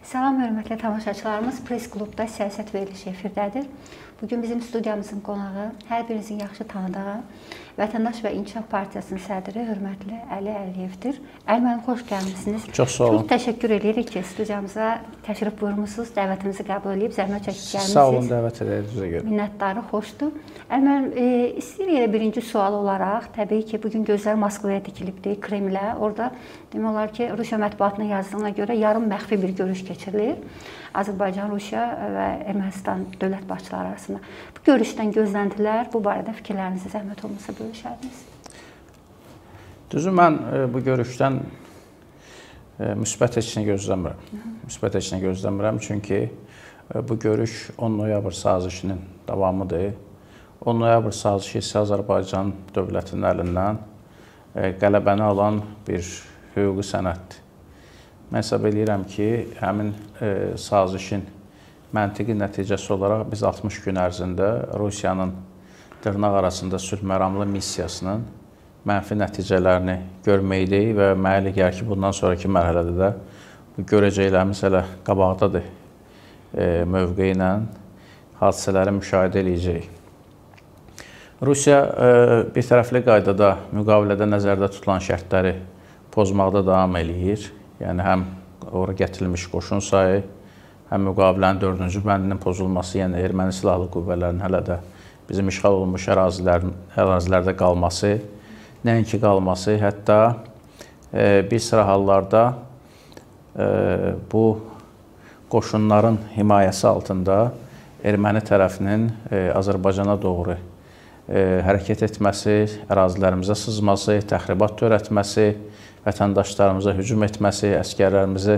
Salam, hörmətli tamaşaçılarımız. Press Klubda siyasət verilişi efirdədir. Bugün bizim studiyamızın qonağı hər birinizin yaxşı tanıdığı Vətəndaş və İnkişaf Partiyasının sədri hörmətli Əli Əliyevdir. Əli müəllim, xoş gəlmisiniz. Çox sağ olun. Çox təşəkkür edirik ki, studiyamıza təşrif buyurmusunuz, dəvətimizi qəbul edib, zəhmət çəkib gəlmisiniz. Sağ olun, dəvət edərinizə görə. Minnətdarı xoşdur. Əli müəllim, istəyir elə birinci sual olaraq, təbii ki, bugün gözlər Moskvaya dikilibdir, Kremlə. Orada demək olar ki, Rusiya mətbuatına yazdığına görə yarım məxfi bir görüş keçirilir. Azərbaycan, Rusiya və Ermənistan dövlət başçıları arasında. Bu görüşdən gözləntilər, bu barədə fikirlərinizi zəhmət olmasa bölüşərdiniz. Düzü, mən bu görüşdən müsbət heç nə gözləmirəm. Müsbət heç nə gözləmirəm, çünki bu görüş 10 noyabr sazişinin davamıdır. 10 noyabr sazişi isə Azərbaycan dövlətinin əlindən qələbəni alan bir hüquqi sənəddir. Mən hesab edirəm ki, həmin sazişin məntiqi nəticəsi olaraq biz 60 gün ərzində Rusiyanın dırnaq arasında sülh məramlı missiyasının mənfi nəticələrini görməkdəyik və mənə elə gəlir ki, bundan sonraki mərhələdə də bu görəcəklərimiz hələ qabaqdadır mövqeyi ilə hadisələri müşahidə edəcəyik. Rusiya bir tərəfli qaydada müqavilədə nəzərdə tutulan şərtləri pozmaqda davam eləyir. Yəni, həm ora gətirilmiş qoşun sayı, həm müqavilənin 4-cü bəndinin pozulması, yəni erməni silahlı qüvvələrinin hələ də bizim işğal olunmuş ərazilərdə qalması, nəinki qalması, hətta bir sıra hallarda bu qoşunların himayəsi altında erməni tərəfinin Azərbaycana doğru hərəkət etməsi, ərazilərimizə sızması, təxribat törətməsi, vətəndaşlarımıza hücum etməsi, əskərlərimizi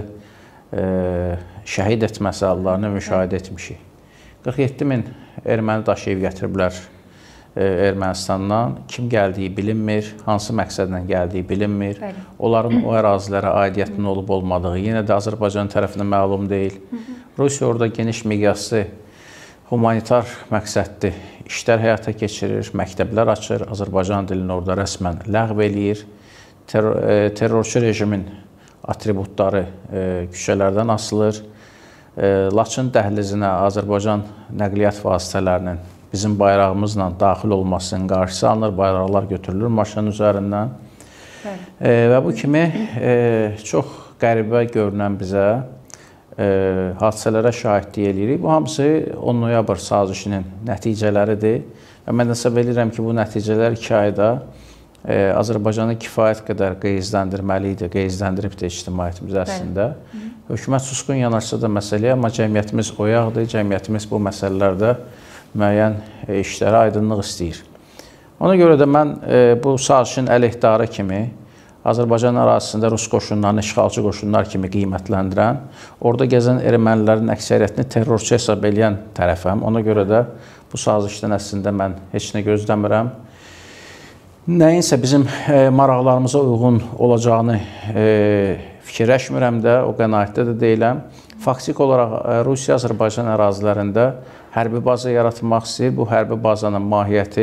şəhid etməsi hallarını müşahidə etmişik. 47 min erməni daşıyıb gətiriblər Ermənistandan. Kim gəldiyi bilinmir, hansı məqsədlə gəldiyi bilinmir. Bəli. Onların o ərazilərə aidiyyətinin olub-olmadığı yenə də Azərbaycan tərəfindən məlum deyil. Rusiya orada geniş miqyaslı humanitar məqsədli işlər həyata keçirir, məktəblər açır, Azərbaycan dilini orada rəsmən ləğv eləyir. Terrorçu rejimin atributları küçələrdən asılır. Laçın dəhlizinə Azərbaycan nəqliyyat vasitələrinin bizim bayrağımızla daxil olmasının qarşısı alınır, bayraqlar götürülür maşının üzərindən. Və bu kimi çox qəribə görünən bizə hadisələrə şahidlik edirik. Bu hamısı 10 noyabr sazişinin nəticələridir. Və mən hesab edirəm ki, bu nəticələr 2 ayda Azərbaycanı kifayət qədər qeyzləndirməli idi, qeyzləndirib də ictimaiyyətimiz əslində. Hökumət susqun yanaşsa da məsələyə, amma cəmiyyətimiz oyaqdır, cəmiyyətimiz bu məsələlərdə müəyyən işlərə aydınlıq istəyir. Ona görə də mən bu sazişin əleyhdarı kimi Azərbaycan ərazisində Rus qoşunlarını işğalçı qoşunlar kimi qiymətləndirən, orada gəzən ermənilərin əksəriyyətini terrorçu hesab edən tərəfəm. Ona görə də bu sazişdən əslində mən heç nə gözləmirəm. Nəyinsə bizim maraqlarımıza uyğun olacağını fikirləşmirəm də, o qənaətdə də deyiləm. Faktiki olaraq Rusiya Azərbaycan ərazilərində hərbi baza yaratmaq istəyir. Bu hərbi bazanın mahiyyəti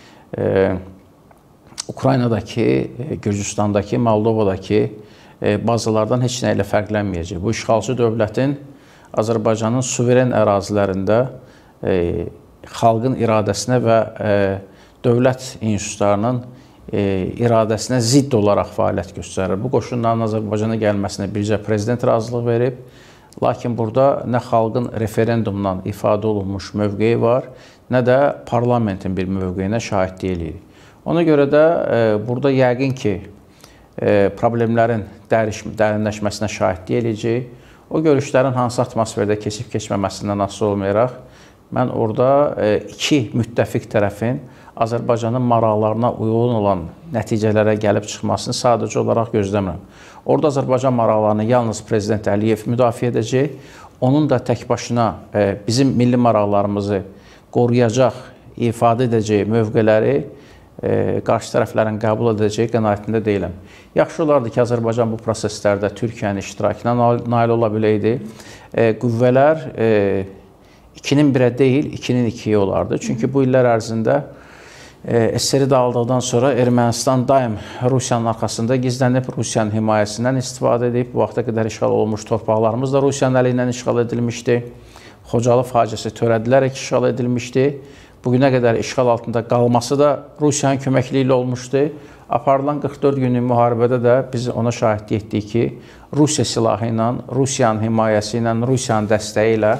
Ukraynadakı, Gürcüstandakı, Moldovadakı bazalardan heç nə ilə fərqlənməyəcək. Bu işğalçı dövlətin Azərbaycanın suveren ərazilərində xalqın iradəsinə və dövlət institutlarının iradəsinə zidd olaraq fəaliyyət göstərir. Bu qoşunların Azərbaycana gəlməsinə bircə prezident razılıq verib. Lakin burada nə xalqın referendumdan ifadə olunmuş mövqeyi var, nə də parlamentin bir mövqeyinə şahidlik edirik. Ona görə də burada yəqin ki, problemlərin dərinləşməsinə şahidlik edəcək. O görüşlərin hansı atmosferdə keçib-keçməməsindən asılı olmayaraq, mən orada 2 müttəfiq tərəfin Azərbaycanın maraqlarına uyğun olan nəticələrə gəlib çıxmasını sadəcə olaraq gözləmirəm. Orada Azərbaycan maraqlarını yalnız Prezident Əliyev müdafiə edəcək. Onun da tək başına bizim milli maraqlarımızı qoruyacaq, ifadə edəcək mövqeləri qarşı tərəflərin qəbul edəcək qənaətində deyiləm. Yaxşı olardı ki, Azərbaycan bu proseslərdə Türkiyənin iştirakına nail ola biləydi. Qüvvələr 2-nin 1-ə deyil, 2-nin 2-yə olardı. Çünki bu illər ərzində SSR dağıldıqdan sonra Ermənistan daim Rusiyanın arxasında gizlənib, Rusiyanın himayəsindən istifadə edib. Bu vaxta qədər işğal olunmuş torpaqlarımız da Rusiyanın əli ilə işğal edilmişdi. Xocalı faciəsi törədilərək işğal edilmişdi. Bugünə qədər işğal altında qalması da Rusiyanın köməkliyi ilə olmuşdu. Aparılan 44 günlük müharibədə də biz ona şahidlik etdik ki, Rusiya silahı ilə, Rusiyanın himayəsi ilə, Rusiyanın dəstəyi ilə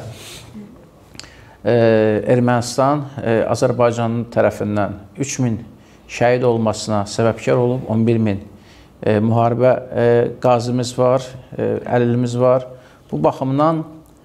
Ermənistan Azərbaycanın tərəfindən 3000 şəhid olmasına səbəbkar olub, 11000 müharibə qazimiz var, əlilimiz var. Bu baxımdan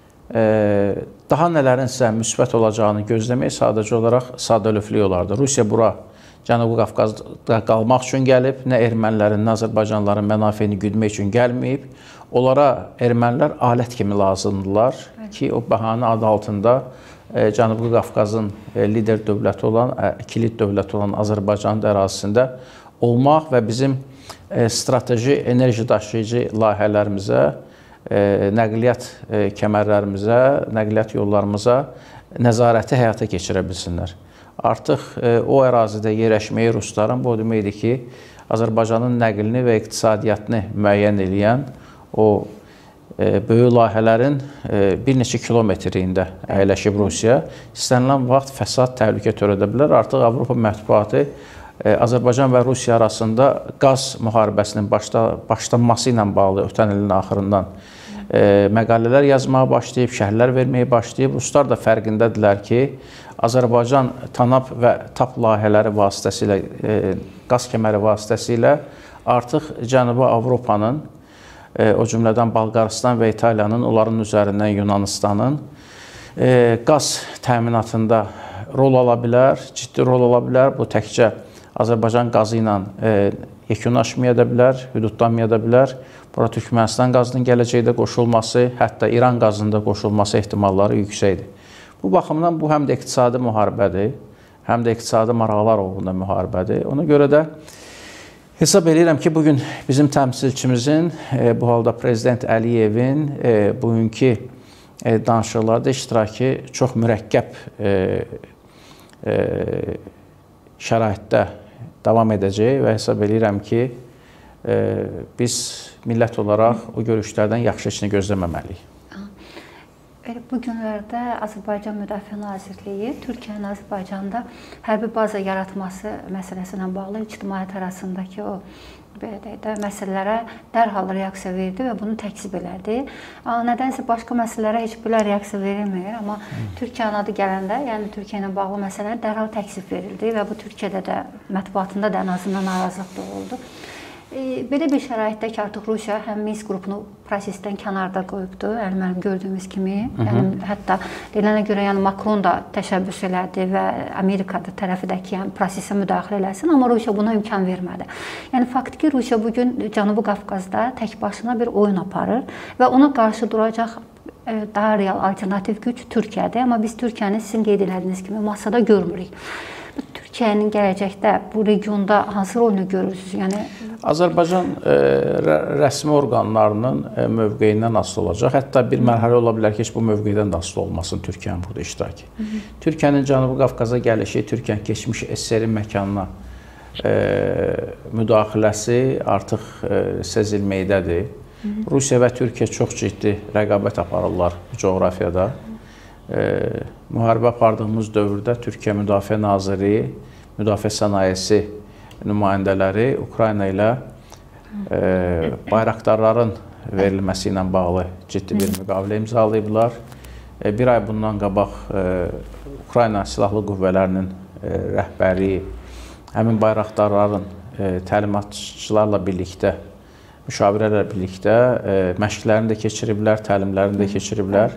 daha nələrinsə müsbət olacağını gözləmək sadəcə olaraq sadəlövflük olardı. Rusiya bura Cənubi Qafqazda qalmaq üçün gəlib, nə ermənilərin, nə Azərbaycanlıların mənafeyini güdmək üçün gəlməyib. Onlara ermənilər alət kimi lazımdırlar ki, o bəhanə adı altında Cənubi Qafqazın lider dövləti olan, kilit dövləti olan Azərbaycanın ərazisində olmaq və bizim strateji enerji daşıyıcı layihələrimizə, nəqliyyat kəmərlərimizə, nəqliyyat yollarımıza nəzarəti həyata keçirə bilsinlər. Artıq o ərazidə yerləşməyi rusların bu deməkdir ki, Azərbaycanın nəqlini və iqtisadiyyatını müəyyən edən o böyük layihələrin bir neçə kilometrliyində əyləşib Rusiya. İstənilən vaxt fəsad, təhlükə törədə bilər. Artıq Avropa mətbuatı Azərbaycan və Rusiya arasında qaz müharibəsinin başlanması ilə bağlı ötən ilin axırından məqalələr yazmağa başlayıb, şərhlər verməyə başlayıb. Ruslar da fərqindədirlər ki, Azərbaycan TANAP və TAP layihələri vasitəsilə, qaz kəməri vasitəsilə artıq Cənubi Avropanın, o cümlədən Bolqarıstan və İtaliyanın, onların üzərindən Yunanistanın qaz təminatında rol ala bilər, ciddi rol ala bilər. Bu təkcə Azərbaycan qazı ilə yekunlaşmaya da bilər, hüdudlanmaya da bilər. Bura Türkmənistan qazının gələcəkdə qoşulması, hətta İran qazının da qoşulması ehtimalları yüksəkdir. Bu baxımdan bu həm də iqtisadi müharibədir, həm də iqtisadi maraqlar uğrunda müharibədir. Ona görə də hesab edirəm ki, bugün bizim təmsilçimizin, bu halda Prezident Əliyevin bugünkü danışıqlarda iştirakı çox mürəkkəb şəraitdə davam edəcək və hesab edirəm ki, biz millət olaraq o görüşlərdən yaxşı işini gözləməməliyik. Bu günlərdə Azərbaycan Müdafiə Nazirliyi Türkiyənin Azərbaycanda hərbi baza yaratması məsələsi ilə bağlı ictimaiyyət arasındakı o məsələlərə dərhal reaksiya verdi və bunu təkzib elədi. Nədənsə başqa məsələlərə heç belə reaksiya verilmir, amma Türkiyənin adı gələndə, yəni Türkiyə ilə bağlı məsələlər dərhal təkzib verildi və bu Türkiyədə də, mətbuatında da ən azından narazılıq da oldu. Belə bir şəraitdə ki, artıq Rusiya həm Minsk qrupunu prosesdən kənarda qoyubdur, mənim gördüyümüz kimi. Hətta deyilənə görə Makron da təşəbbüs elədi və Amerikada tərəfidəki prosesə müdaxilə eləsin, amma Rusiya buna imkan vermədi. Yəni, faktiki Rusiya bugün Cənubi Qafqazda tək başına bir oyun aparır və ona qarşı duracaq daha real alternativ güc Türkiyədir. Amma biz Türkiyəni sizin qeyd elədiyiniz kimi masada görmürük. Türkiyənin gələcəkdə bu regionda hansı rolunu görürsünüz? Yəni Azərbaycan rəsmi orqanlarının mövqeyindən asılı olacaq. Hətta bir mərhələ ola bilər ki, heç bu mövqedən də asılı olmasın Türkiyənin burada iştirakı. Türkiyənin Cənubi Qafqaza gəlişi, Türkiyənin keçmiş SSR-in məkanına müdaxiləsi artıq sezilməkdədir. Rusiya və Türkiyə çox ciddi rəqabət aparırlar bu coğrafiyada. Müharibə apardığımız dövrdə Türkiyə Müdafiə Naziri, Müdafiə Sənayesi nümayəndələri Ukrayna ilə bayraqdarların verilməsi ilə bağlı ciddi bir müqavilə imzalayıblar. Bir ay bundan qabaq Ukrayna Silahlı Qüvvələrinin rəhbəri həmin bayraqdarların təlimatçılarla birlikdə, müşavirələrlə birlikdə məşqlərini də keçiriblər, təlimlərini də keçiriblər.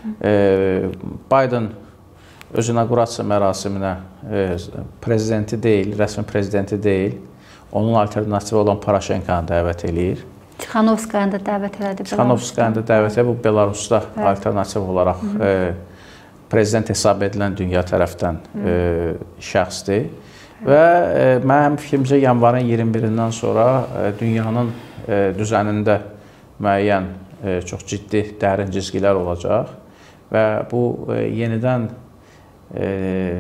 Biden öz inaugurasiya mərasiminə prezidenti deyil, rəsmi prezidenti deyil, onun alternativi olan Paraşenkanı dəvət eləyir. Tixanovskayanı da dəvət elədi. Tixanovskayanı da dəvət eləyir. Bu Belarusda alternativ olaraq prezident hesab edilən dünya tərəfdən şəxsdir. Və mənim fikrimcə yanvarın 21-dən sonra dünyanın düzənində müəyyən çox ciddi dərin cizgilər olacaq və bu yenidən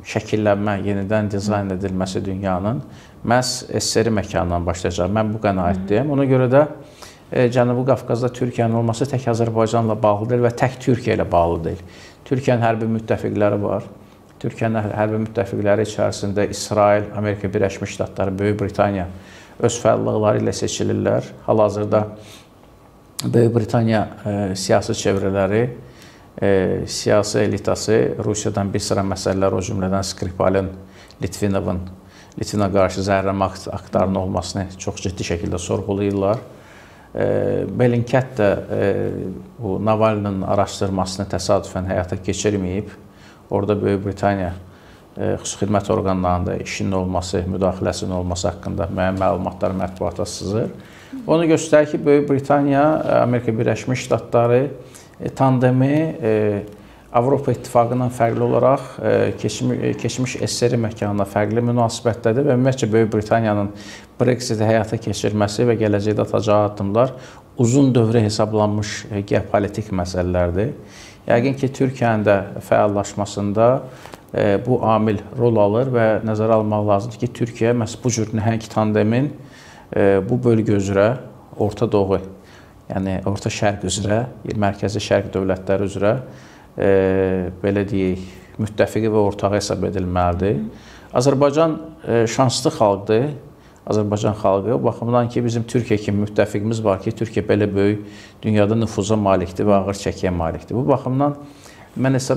şəkillənmə, yenidən dizayn edilməsi dünyanın məhz SSR məkanından başlayacaq. Mən bu qənaətdəyim. Ona görə də Cənubi Qafqazda Türkiyənin olması tək Azərbaycanla bağlı deyil və tək Türkiyə ilə bağlı deyil. Türkiyənin hərbi müttəfiqləri var. Türkiyənin hərbi müttəfiqləri içərisində İsrail, Amerika Birləşmiş Ştatları, Böyük Britaniya öz fəallıqları ilə seçilirlər. Hal-hazırda Böyük Britaniya siyasi çevrələri, siyasi elitası Rusiyadan bir sıra məsələlər, o cümlədən Skripalin, Litvina qarşı zəhərləmə aktlarının olmasını çox ciddi şəkildə sorğulayırlar. Bellingcat da bu Navalny'nin araşdırmasını təsadüfən həyata keçirməyib. Orada Böyük Britaniya xüsusi xidmət orqanlarında işinin olması, müdaxiləsinin olması haqqında müəyyən məlumatlar mətbuata sızır. Onu göstərir ki, Böyük Britaniya, Amerika Birləşmiş Ştatları tandemi Avropa İttifaqından fərqli olaraq keçmiş SSR məkanına fərqli münasibətdədir və ümumiyyətcə Böyük Britaniyanın Brexit-i həyata keçirməsi və gələcəkdə atacağı addımlar uzun dövrə hesablanmış geopolitik məsələlərdir. Yəqin ki, Türkiyənin də fəallaşmasında bu amil rol alır və nəzərə almaq lazımdır ki, Türkiyə məhz bu cür nəhəng tandemin bu bölgə üzrə, Orta Doğu, yəni Orta Şərq üzrə, Mərkəzi Şərq dövlətləri üzrə belə deyək, müttəfiqi və ortağı hesab edilməlidir. Azərbaycan şanslı xalqdır. Azərbaycan xalqı o baxımdan ki, bizim Türkiyə kimi müttəfiqimiz var ki, Türkiyə belə böyük dünyada nüfuza malikdir və ağır çəkiyə malikdir. Bu baxımdan mən hesab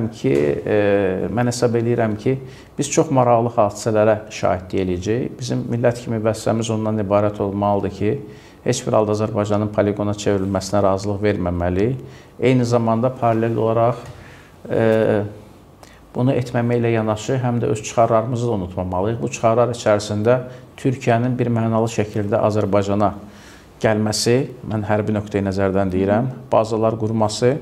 eləyirəm ki, biz çox maraqlı hadisələrə şahidlik eləyəcəyik. Bizim millət kimi vəzifəmiz ondan ibarət olmalıdır ki, heç bir halda Azərbaycanın poligona çevrilməsinə razılıq verməməli. Eyni zamanda paralel olaraq bunu etməməklə yanaşı, həm də öz çıxarlarımızı da unutmamalıyıq. Bu çıxarlar içərisində Türkiyənin bir mənalı şəkildə Azərbaycana gəlməsi, mən hərbi nöqteyi nəzərdən deyirəm, bazalar qurması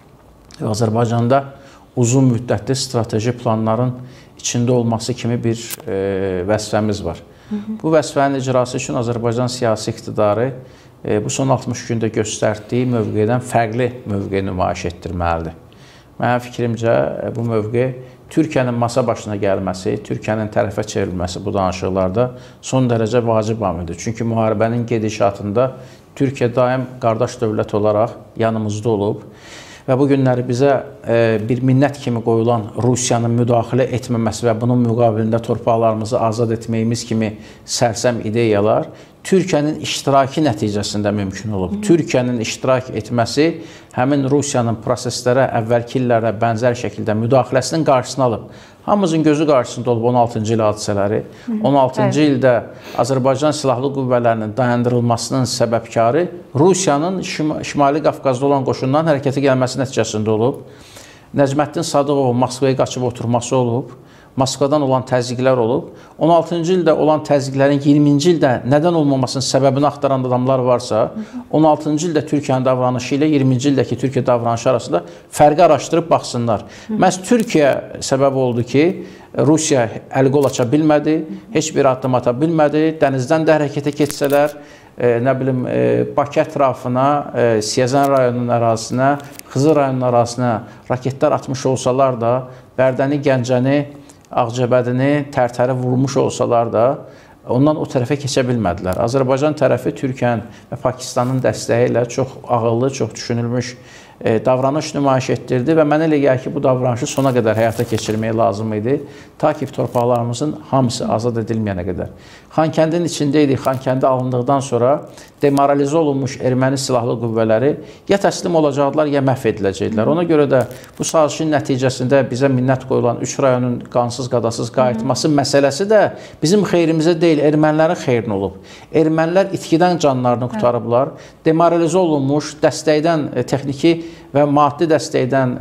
və Azərbaycanda uzun müddətli strateji planların içində olması kimi bir vəzifəmiz var. Bu vəzifənin icrası üçün Azərbaycan siyasi iqtidarı bu son 60 gündə göstərdiyi mövqedən fərqli mövqe nümayiş etdirməlidir. Mənim fikrimcə bu mövqe Türkiyənin masa başına gəlməsi, Türkiyənin tərəfə çevrilməsi bu danışıqlarda son dərəcə vacib amildir. Çünki müharibənin gedişatında Türkiyə daim qardaş dövlət olaraq yanımızda olub və bu günləri bizə bir minnət kimi qoyulan Rusiyanın müdaxilə etməməsi və bunun müqabilində torpaqlarımızı azad etməyimiz kimi sərsəm ideyalar Türkiyənin iştirakı nəticəsində mümkün olub. Türkiyənin iştirak etməsi həmin Rusiyanın proseslərə əvvəlki illərdə bənzər şəkildə müdaxiləsinin qarşısını alıb. Hamımızın gözü qarşısında olub 16-cı il hadisələri. 16-cı ildə Azərbaycan Silahlı Qüvvələrinin dayandırılmasının səbəbkarı Rusiyanın Şimali Qafqazda olan qoşunların hərəkətə gəlməsi nəticəsində olub. Nəcməddin Sadıqovun Moskvaya qaçıb oturması olub. Moskvadan olan təzyiqlər olub. 16-cı ildə olan təzyiqlərin 20-ci ildə nədən olmamasının səbəbini axtaran adamlar varsa, 16-cı ildə Türkiyənin davranışı ilə 20-ci ildəki Türkiyə davranışı arasında fərqi araşdırıb baxsınlar. Məhz Türkiyə səbəb oldu ki, Rusiya əl-qol aça bilmədi, heç bir addım ata bilmədi, dənizdən də hərəkətə keçsələr, nə bilim, Bakı ətrafına, Siyəzən rayonunun ərazisinə, Xızı rayonunun ərazisinə raketlər atmış olsalar da, Bərdəni, Gəncəni, Ağcabədini, Tərtəri vurmuş olsalar da, ondan o tərəfə keçə bilmədilər. Azərbaycan tərəfi Türkiyənin və Pakistanın dəstəyi ilə çox ağıllı, çox düşünülmüş davranış nümayiş etdirdi və mənə elə gəlir ki, bu davranışı sona qədər həyata keçirmək lazım idi, ta ki torpaqlarımızın hamısı azad edilməyənə qədər. Xankəndin içində idik, Xankəndi alındıqdan sonra demoralizə olunmuş erməni silahlı qüvvələri ya təslim olacaqlar, ya məhv ediləcəklər. Ona görə də bu sazişin nəticəsində bizə minnət qoyulan 3 rayonun qansız qadasız qayıtması məsələsi də bizim xeyrimizə deyil, ermənilərin xeyrinə olub. Ermənilər itkidən canlarını qurtarıblar, demoralizə olunmuş, dəstəkdən texniki və maddi dəstəkdən,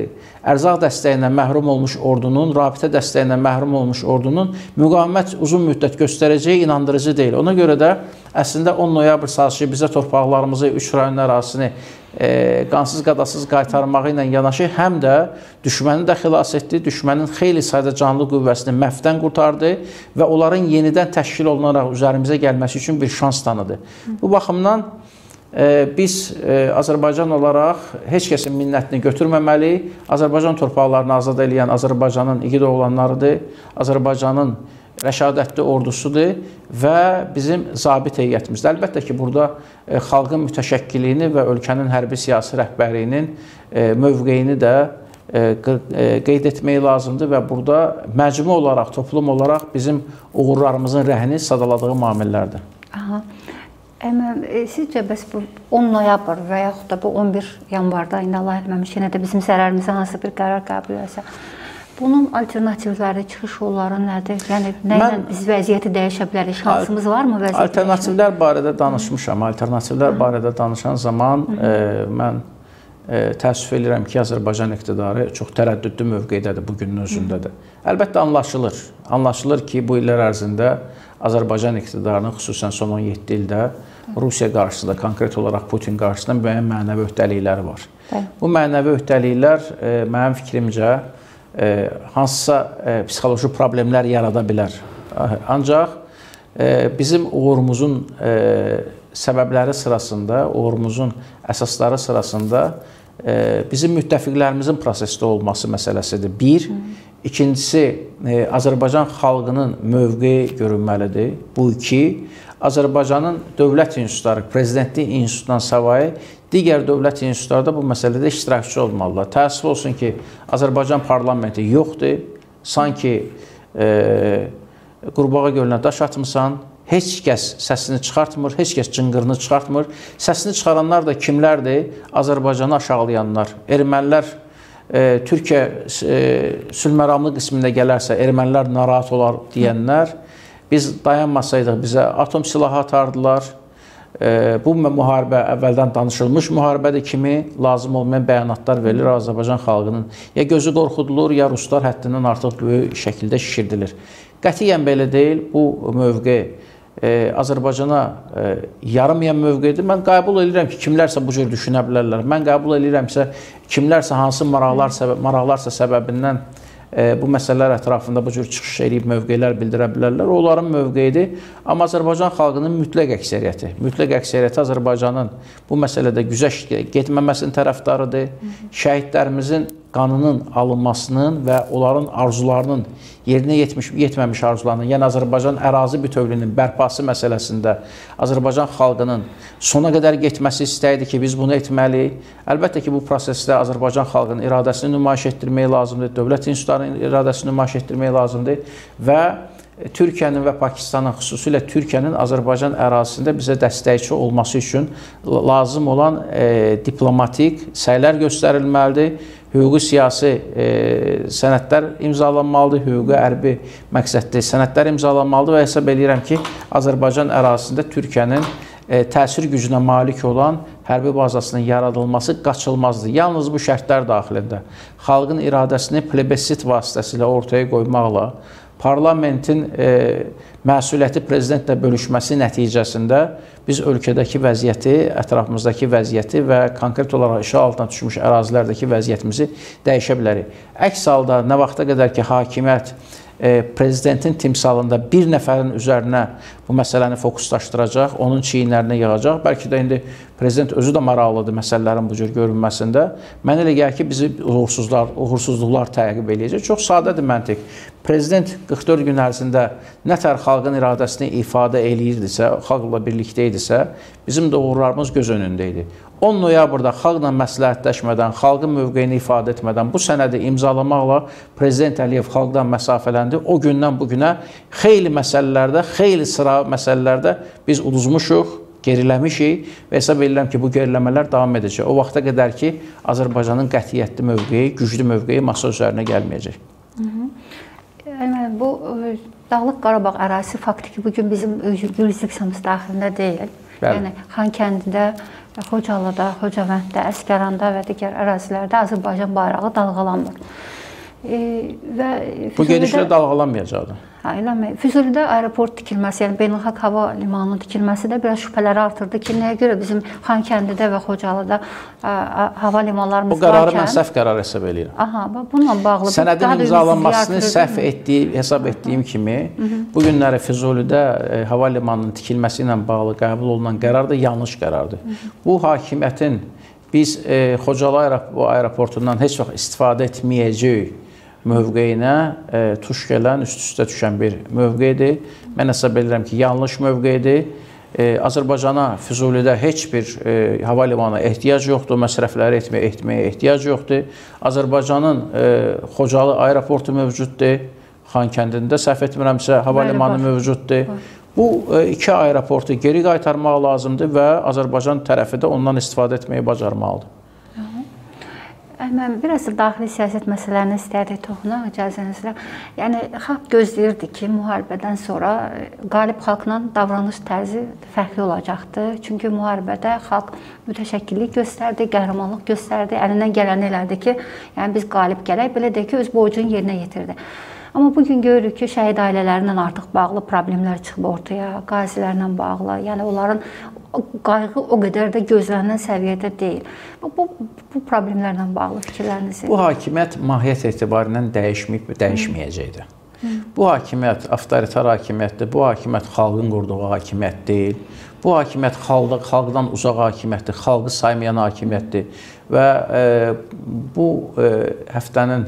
ərzaq dəstəyindən məhrum olmuş ordunun, rabitə dəstəyindən məhrum olmuş ordunun müqavimət uzun müddət göstərəcəyi inandırıcı deyil. Ona görə də əslində 10 noyabr sazişi bizə torpaqlarımızı, 3 rayon ərazisini qansız qadasız qaytarmağı ilə yanaşı, həm də düşməni də xilas etdi, düşmənin xeyli sayda canlı qüvvəsini məhvdən qurtardı və onların yenidən təşkil olunaraq üzərimizə gəlməsi üçün bir şans tanıdı. Bu baxımdan biz Azərbaycan olaraq heç kəsin minnətini götürməməliyik. Azərbaycan torpaqlarını azad edən Azərbaycanın igid oğlanlarıdır, Azərbaycanın rəşadətli ordusudur və bizim zabit heyətimizdir. Əlbəttə ki, burada xalqın mütəşəkkilliyini və ölkənin hərbi siyasi rəhbərliyinin mövqeyini də qeyd etmək lazımdır və burada məcmu olaraq, toplum olaraq bizim uğurlarımızın rəhini sadaladığı mamillərdir. Aha. Sizcə bəs bu 10 noyabr və yaxud da bu 11 yanvarda indi Allah eləməmiş yenə də bizim zərərimizə hansı bir qərar qəbul etsə, bunun alternativləri, çıxış yolları nədir? Yəni nə ilə biz vəziyyəti dəyişə bilərik? Şansımız varmı vəziyyəti? Alternativlər barədə danışmışam. Alternativlər barədə danışan zaman mən təəssüf edirəm ki, Azərbaycan iqtidarı çox tərəddüdlü mövqeydədir bugünün özündədir. Əlbəttə anlaşılır. Anlaşılır ki, bu illər ərzində Azərbaycan iqtidarının xüsusən son 17 ildə Rusiya qarşısında, konkret olaraq Putin qarşısında müəyyən mənəvi öhdəlikləri var. Bu mənəvi öhdəliklər mənim fikrimcə hansısa psixoloji problemlər yarada bilər. Ancaq bizim uğurumuzun səbəbləri sırasında, uğurumuzun əsasları sırasında bizim müttəfiqlərimizin prosesdə olması məsələsidir. Bir. İkincisi, Azərbaycan xalqının mövqeyi görünməlidir. Bu iki, Azərbaycanın dövlət institutları, prezidentlik institutundan savayı digər dövlət institutları da bu məsələdə iştirakçı olmalılar. Təəssüf olsun ki, Azərbaycan parlamenti yoxdur. Sanki qurbağa gölünə daş atmısan, heç kəs səsini çıxartmır, heç kəs cınqırını çıxartmır. Səsini çıxaranlar da kimlərdir? Azərbaycanı aşağılayanlar. Ermənilər Türkiyə sülhməramlı qismində gələrsə, ermənilər narahat olar deyənlər, biz dayanmasaydıq bizə atom silahı atardılar. Bu müharibə əvvəldən danışılmış müharibədir kimi lazım olmayan bəyanatlar verilir Azərbaycan xalqının. Ya gözü qorxudulur, ya ruslar həddindən artıq böyük şəkildə şişirdilir. Qətiyyən belə deyil, bu mövqe Azərbaycana yaramayan mövqedir. Mən qəbul edirəm ki, kimlərsə bu cür düşünə bilərlər. Mən qəbul edirəm ki, kimlərsə hansı maraqlarsa səbəbindən bu məsələlər ətrafında bu cür çıxış edib mövqelər bildirə bilərlər. Onların mövqeyidir. Amma Azərbaycan xalqının mütləq əksəriyyəti Azərbaycanın bu məsələdə güzəşt getməməsinin tərəfdarıdır. Şəhidlərimizin qanının alınmasının və onların arzularının, yerinə yetməmiş arzularının, yəni Azərbaycan ərazi bütövlüyünün bərpası məsələsində Azərbaycan xalqının sona qədər getməsi istəyidir ki, biz bunu etməliyik. Əlbəttə ki, bu prosesdə Azərbaycan xalqının iradəsini nümayiş etdirmək lazımdır, dövlət institutlarının iradəsini nümayiş etdirmək lazımdır və Türkiyənin və Pakistanın, xüsusilə Türkiyənin Azərbaycan ərazisində bizə dəstəkçi olması üçün lazım olan diplomatik səylər göstərilməlidir. Hüquqi siyasi sənədlər imzalanmalıdır, hüquqi hərbi məqsədli sənədlər imzalanmalıdır və hesab edirəm ki, Azərbaycan ərazisində Türkiyənin təsir gücünə malik olan hərbi bazasının yaradılması qaçılmazdır. Yalnız bu şərtlər daxilində xalqın iradəsini plebisit vasitəsilə ortaya qoymaqla parlamentin məsuliyyəti prezidentlə bölüşməsi nəticəsində biz ölkədəki vəziyyəti, ətrafımızdakı vəziyyəti və konkret olaraq işğal altına düşmüş ərazilərdəki vəziyyətimizi dəyişə bilərik. Əks halda nə vaxta qədər ki, hakimiyyət prezidentin timsalında bir nəfərin üzərinə bu məsələni fokuslaşdıracaq, onun çiyinlərinə yığacaq. Bəlkə də indi prezident özü də maraqlıdır məsələlərin bu cür görünməsində. Mən elə gəlir ki, bizi uğursuzluqlar təqib eləyəcək. Çox sadədir məntiq. Prezident 44 gün ərzində nə tər xalqın iradəsini ifadə eləyirdisə, xalqla birlikdə idisə, bizim də uğurlarımız göz önündə idi. 10 noyabrda xalqla məsləhətləşmədən, xalqın mövqeyini ifadə etmədən bu sənədi imzalamaqla Prezident Əliyev xalqdan məsafələndi. O gündən bu günə xeyli məsələlərdə, xeyli sıra məsələlərdə biz uduzmuşuq, geriləmişik və hesab edirəm ki, bu geriləmələr davam edəcək. O vaxta qədər ki, Azərbaycanın qətiyyətli mövqeyi, güclü mövqeyi masa üzərinə gəlməyəcək. Bu Dağlıq Qarabağ ərazisi faktiki bugün bizim yurisdiksiyamız daxilində deyil. Yəni Xankəndidə, Xocalıda, Xocavənddə, Əsgəranda və digər ərazilərdə Azərbaycan bayrağı dalğalanmır. Bu gedişlə dalğalanmayacaqdır. Hə, eləmi? Füzulidə aeroport tikilməsi, yəni beynəlxalq hava limanının tikilməsi də biraz şübhələri artırdı ki, nəyə görə bizim Xankəndidə və Xocalıda hava limanlarımız varkən... O qərarı mən səhv qərar hesab edirəm. Aha, bununla bağlı... Sənədin imzalanmasını səhv hesab etdiyim kimi, bu günləri Füzulidə hava limanının tikilməsi ilə bağlı qəbul olunan qərar da yanlış qərardır. Bu hakimiyyətin biz Xocalı aeroportundan heç vaxt istifadə etməyəcəyik mövqeyinə tuş gələn, üst-üstə düşən bir mövqedir. Mən hesab edirəm ki, yanlış mövqedir. Azərbaycana Füzulidə heç bir hava limanına ehtiyac yoxdur, məsrəfləri etməyə ehtiyac yoxdur. Azərbaycanın Xocalı aeroportu mövcuddur, Xankəndində səhv etmirəmsə hava limanı mövcuddur. Bu iki aeroportu geri qaytarmaq lazımdır və Azərbaycan tərəfi də ondan istifadə etməyi bacarmalıdır. Mən biraz da daxili siyasət məsələlərinə istərdik toxunaq icazənizlə. Yəni, xalq gözləyirdi ki, müharibədən sonra qalib xalqla davranış tərzi fərqli olacaqdı. Çünki müharibədə xalq mütəşəkkillik göstərdi, qəhrəmanlıq göstərdi, əlindən gələni elədi ki, yəni biz qalib gələk, belə deyək ki, öz borcunu yerinə yetirdi. Amma bugün görürük ki, şəhid ailələrindən artıq bağlı problemlər çıxıb ortaya, qazilərlə bağlı, yəni onların qayğı o qədər də gözlənilən səviyyədə deyil. Bu problemlərlə bağlı fikirlərinizi... Bu hakimiyyət mahiyyət etibarindən dəyişməyib, dəyişməyəcəkdir. Bu hakimiyyət avtoritar hakimiyyətdir, bu hakimiyyət xalqın qurduğu hakimiyyət deyil. Bu hakimiyyət xalqdan uzaq hakimiyyətdir, xalqı saymayan hakimiyyətdir və bu həftənin,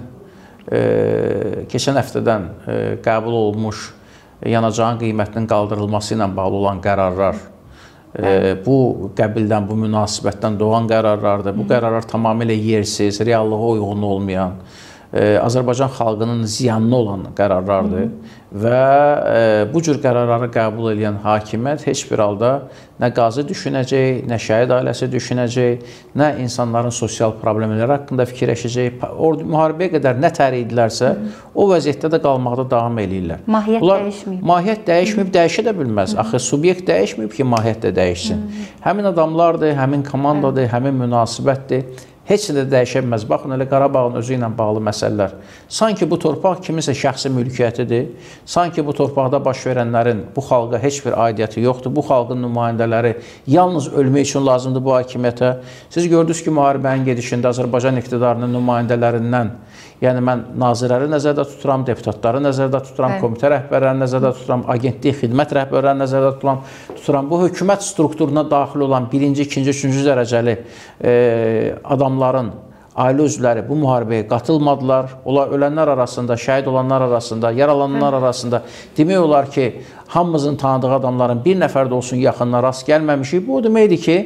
keçən həftədən qəbul olmuş yanacağın qiymətinin qaldırılması ilə bağlı olan qərarlar, bu qəbildən, bu münasibətdən doğan qərarlardır. Bu qərarlar tamamilə yersiz, reallığa uyğun olmayan, Azərbaycan xalqının ziyanlı olan qərarlardır və bu cür qərarları qəbul edən hakimiyyət heç bir halda nə qazi düşünəcək, nə şəhid ailəsi düşünəcək, nə insanların sosial problemləri haqqında fikirləşəcək. Müharibəyə qədər nə təridilərsə, o vəziyyətdə də qalmaqda davam edirlər. Mahiyyət dəyişməyib. Mahiyyət dəyişməyib, dəyişə də bilməz. Axı, subyekt dəyişməyib ki, mahiyyət də dəyişsin. Həmin adamlardır, həmin komandadır, həmin münasibətdir. Heç də dəyişənməz. Baxın, elə Qarabağın özü ilə bağlı məsələlər. Sanki bu torpaq kiminsə şəxsi mülkiyyətidir. Sanki bu torpaqda baş verənlərin bu xalqa heç bir aidiyyəti yoxdur. Bu xalqın nümayəndələri yalnız ölmək üçün lazımdır bu hakimiyyətə. Siz gördünüz ki, müharibənin gedişində Azərbaycan iqtidarının nümayəndələrindən, yəni mən nazirləri nəzərdə tuturam, deputatları nəzərdə tuturam, komitə rəhbərləri nəzərdə tuturam, agentlik xidmət rəhbərləri nəzərdə tuturam. Bu hökumət strukturuna daxil olan birinci, ikinci, üçüncü dərəcəli adamların ailə üzvləri bu müharibəyə qatılmadılar. Onlar ölənlər arasında, şəhid olanlar arasında, yaralananlar arasında demək olar ki, hamımızın tanıdığı adamların bir nəfər də olsun yaxınına rast gəlməmişik. Bu o deməkdir ki,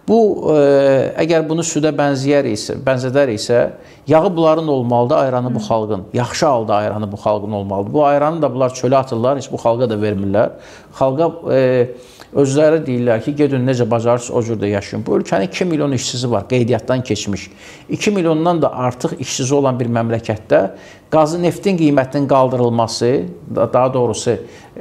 əgər bunu südə bənzədər isə, yağı bunların olmalıdır, ayranı bu xalqın. Yaxşı halda ayranı bu xalqın olmalıdır. Bu ayranı da bunlar çölə atırlar, heç bu xalqa da vermirlər. Xalqa özləri deyirlər ki, gedin necə bacarırsınız, o cürdə yaşayın. Bu ölkənin 2 milyon işçisi var, qeydiyyatdan keçmiş. 2 milyondan da artıq işçisi olan bir məmləkətdə qazı neftin qiymətinin qaldırılması, daha doğrusu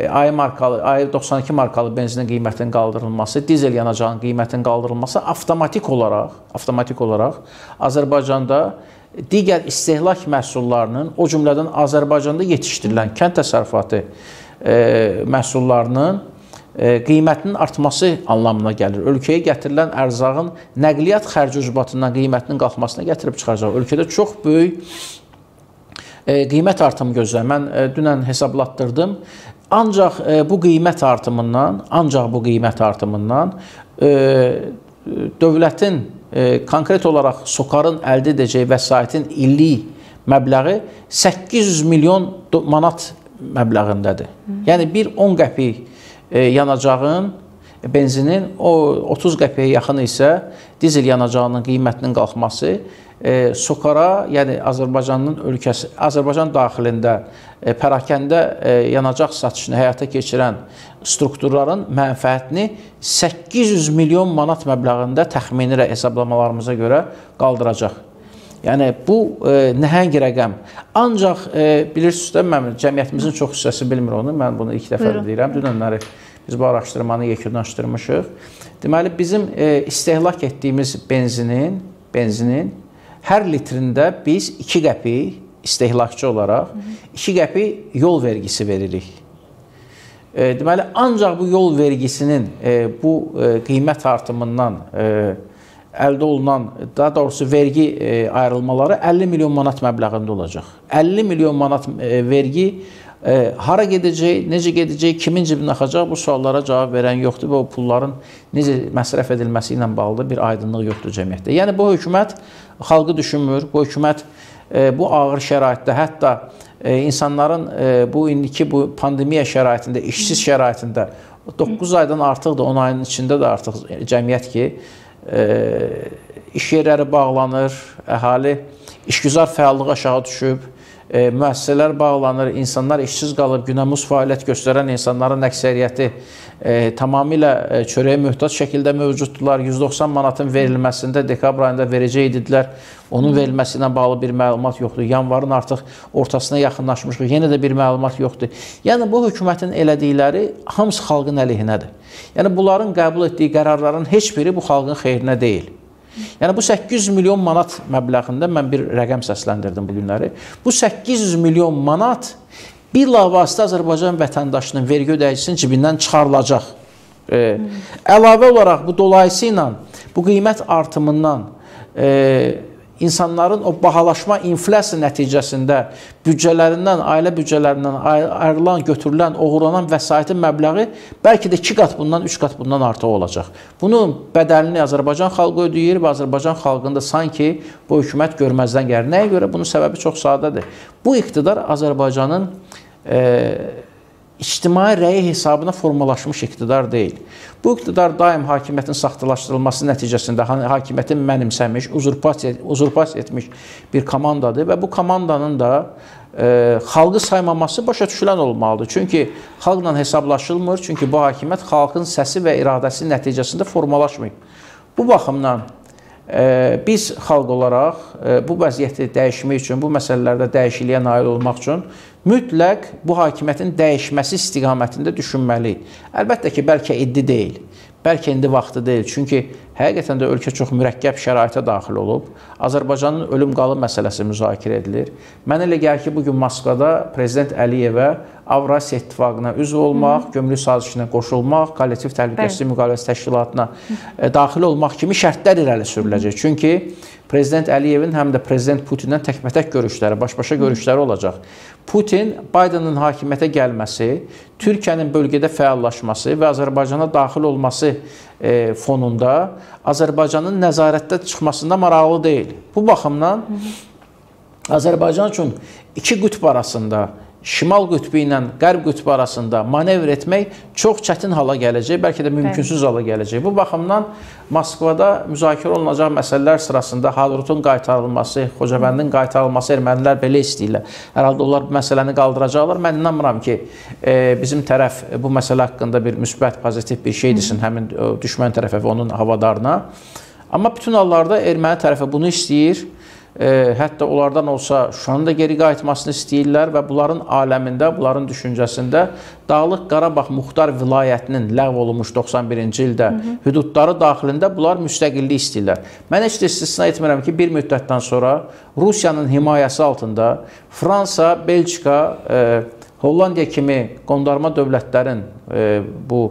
ay 92 markalı benzinin qiymətinin qaldırılması, dizel yanacağın qiymətinin qaldırılması avtomatik olaraq Azərbaycanda digər istehlak məhsullarının, o cümlədən Azərbaycanda yetişdirilən kənd təsərrüfatı məhsullarının qiymətinin artması anlamına gəlir. Ölkəyə gətirilən ərzağın nəqliyyat xərci ucbatından qiymətinin qalxmasına gətirib çıxacaq. Ölkədə çox böyük qiymət artımı gözləyir. Mən dünən hesablatdırdım. Ancaq bu qiymət artımından dövlətin konkret olaraq SOCAR-ın əldə edəcəyi vəsaitin illik məbləği 800 milyon manat məbləğindədir. Yəni, bir 10 qəpik yanacağın, benzinin, o 30 qəpiyə yaxın isə dizel yanacağının qiymətinin qalxması SOCAR-a, yəni Azərbaycan daxilində pərakəndə yanacaq satışını həyata keçirən strukturların mənfəətini 800 milyon manat məbləğində təxmini hesablamalarımıza görə qaldıracaq. Yəni, bu nəhəng rəqəm. Ancaq, bilirsiniz də, cəmiyyətimizin çox hissəsi bilmir onu. Mən bunu ilk dəfə deyirəm. Dünənləri biz bu araşdırmanı yekunlaşdırmışıq. Deməli, bizim istehlak etdiyimiz benzinin hər litrində biz 2 qəpik istehlakçı olaraq 2 qəpik yol vergisi veririk. Deməli, ancaq bu yol vergisinin bu qiymət artımından əldə olunan, daha doğrusu vergi ayrılmaları 50 milyon manat məbləğində olacaq. 50 milyon manat vergi hara gedəcək, necə gedəcək, kimin cibinə axacaq, bu suallara cavab verən yoxdur və o pulların necə məsrəf edilməsi ilə bağlı bir aydınlıq yoxdur cəmiyyətdə. Yəni, bu hökumət xalqı düşünmür, bu hökumət bu ağır şəraitdə, hətta insanların bu indiki bu pandemiya şəraitində, işsiz şəraitində 9 aydan artıqdır, 10 ayın içində də artıq cəmiyyət ki, iş yerləri bağlanır, əhali işgüzar fəallığı aşağı düşüb, müəssisələr bağlanır, insanlar işsiz qalıb, günəmuz fəaliyyət göstərən insanların əksəriyyəti tamamilə çörəyə möhtac şəkildə mövcuddurlar. 190 manatın verilməsində dekabr ayında verəcəkdilər. Onun verilməsi ilə bağlı bir məlumat yoxdur. Yanvarın artıq ortasına yaxınlaşmışıq, yenə də bir məlumat yoxdur. Yəni, bu hökumətin elədikləri hamısı xalqın əleyhinədir. Yəni, bunların qəbul etdiyi qərarların heç biri bu xalqın xeyrinə deyil. Yəni, bu 800 milyon manat məbləğində mən bir rəqəm səsləndirdim bu günləri. Bu 800 milyon manat bilavasitə Azərbaycan vətəndaşının, vergi ödəyicisinin cibindən çıxarılacaq. Əlavə olaraq bu dolayısıyla, bu qiymət artımından insanların o bahalaşma, inflyasiya nəticəsində büdcələrindən, ailə büdcələrindən ayrılan, götürülən, oğurlanan vəsaitin məbləği bəlkə də 2 qat bundan, 3 qat bundan artıq olacaq. Bunun bədəlini Azərbaycan xalqı ödəyir və Azərbaycan xalqında sanki bu hökumət görməzdən gəlir. Nəyə görə? Bunun səbəbi çox sadədir. Bu iqtidar Azərbaycanın ictimai rəyi hesabına formalaşmış iqtidar deyil. Bu iqtidar daim hakimiyyətin saxtalaşdırılması nəticəsində hakimiyyətin mənimsəmiş, uzurpasiya etmiş bir komandadır və bu komandanın da xalqı saymaması başa düşülən olmalıdır. Çünki xalqla hesablaşılmır, çünki bu hakimiyyət xalqın səsi və iradəsi nəticəsində formalaşmayıb. Bu baxımdan biz xalq olaraq bu vəziyyəti dəyişmək üçün, bu məsələlərdə dəyişikliyə nail olmaq üçün mütləq bu hakimiyyətin dəyişməsi istiqamətində düşünməliyik. Əlbəttə ki, bəlkə indi deyil, bəlkə indi vaxtı deyil. Çünki həqiqətən də ölkə çox mürəkkəb şəraitə daxil olub. Azərbaycanın ölüm-qalım məsələsi müzakirə edilir. Mənə elə gəlir ki, bugün Moskvada Prezident Əliyevə Avrasiya İttifaqına üzv olmaq, gömrük sazişinə qoşulmaq, kollektiv təhlükəsizlik müqaviləsi təşkilatına daxil olmaq kimi şərtlər irəli sürüləcək. Çünki Prezident Əliyevin həm də Prezident Putindən təkbətək görüşləri, baş-başa görüşləri olacaq. Putin, Bidenin hakimiyyətə gəlməsi, Türkiyənin bölgədə fəallaşması və Azərbaycana daxil olması fonunda Azərbaycanın nəzarətdə çıxmasında maraqlı deyil. Bu baxımdan Azərbaycan üçün iki qütb arasında, Şimal qütbü ilə Qərb qütbü arasında manevr etmək çox çətin hala gələcək, bəlkə də mümkünsüz hala gələcək. Bu baxımdan Moskvada müzakirə olunacaq məsələlər sırasında Hadrutun qaytarılması, Xocavəndin qaytarılması ermənilər belə istəyirlər. Hər halda onlar bu məsələni qaldıracaqlar. Mən inanmıram ki, bizim tərəf bu məsələ haqqında bir müsbət, pozitiv bir şey desin həmin düşmən tərəfə və onun havadarına. Amma bütün hallarda erməni tərəfə bunu istəyir. Hətta onlardan olsa Şuşanın da geri qayıtmasını istəyirlər və bunların aləmində, bunların düşüncəsində Dağlıq Qarabağ Muxtar vilayətinin ləğv olunmuş 91-ci ildə hüdudları daxilində bunlar müstəqillik istəyirlər. Mən heç də istisna etmirəm ki, bir müddətdən sonra Rusiyanın himayəsi altında Fransa, Belçika, Hollandiya kimi qondarma dövlətlərin, bu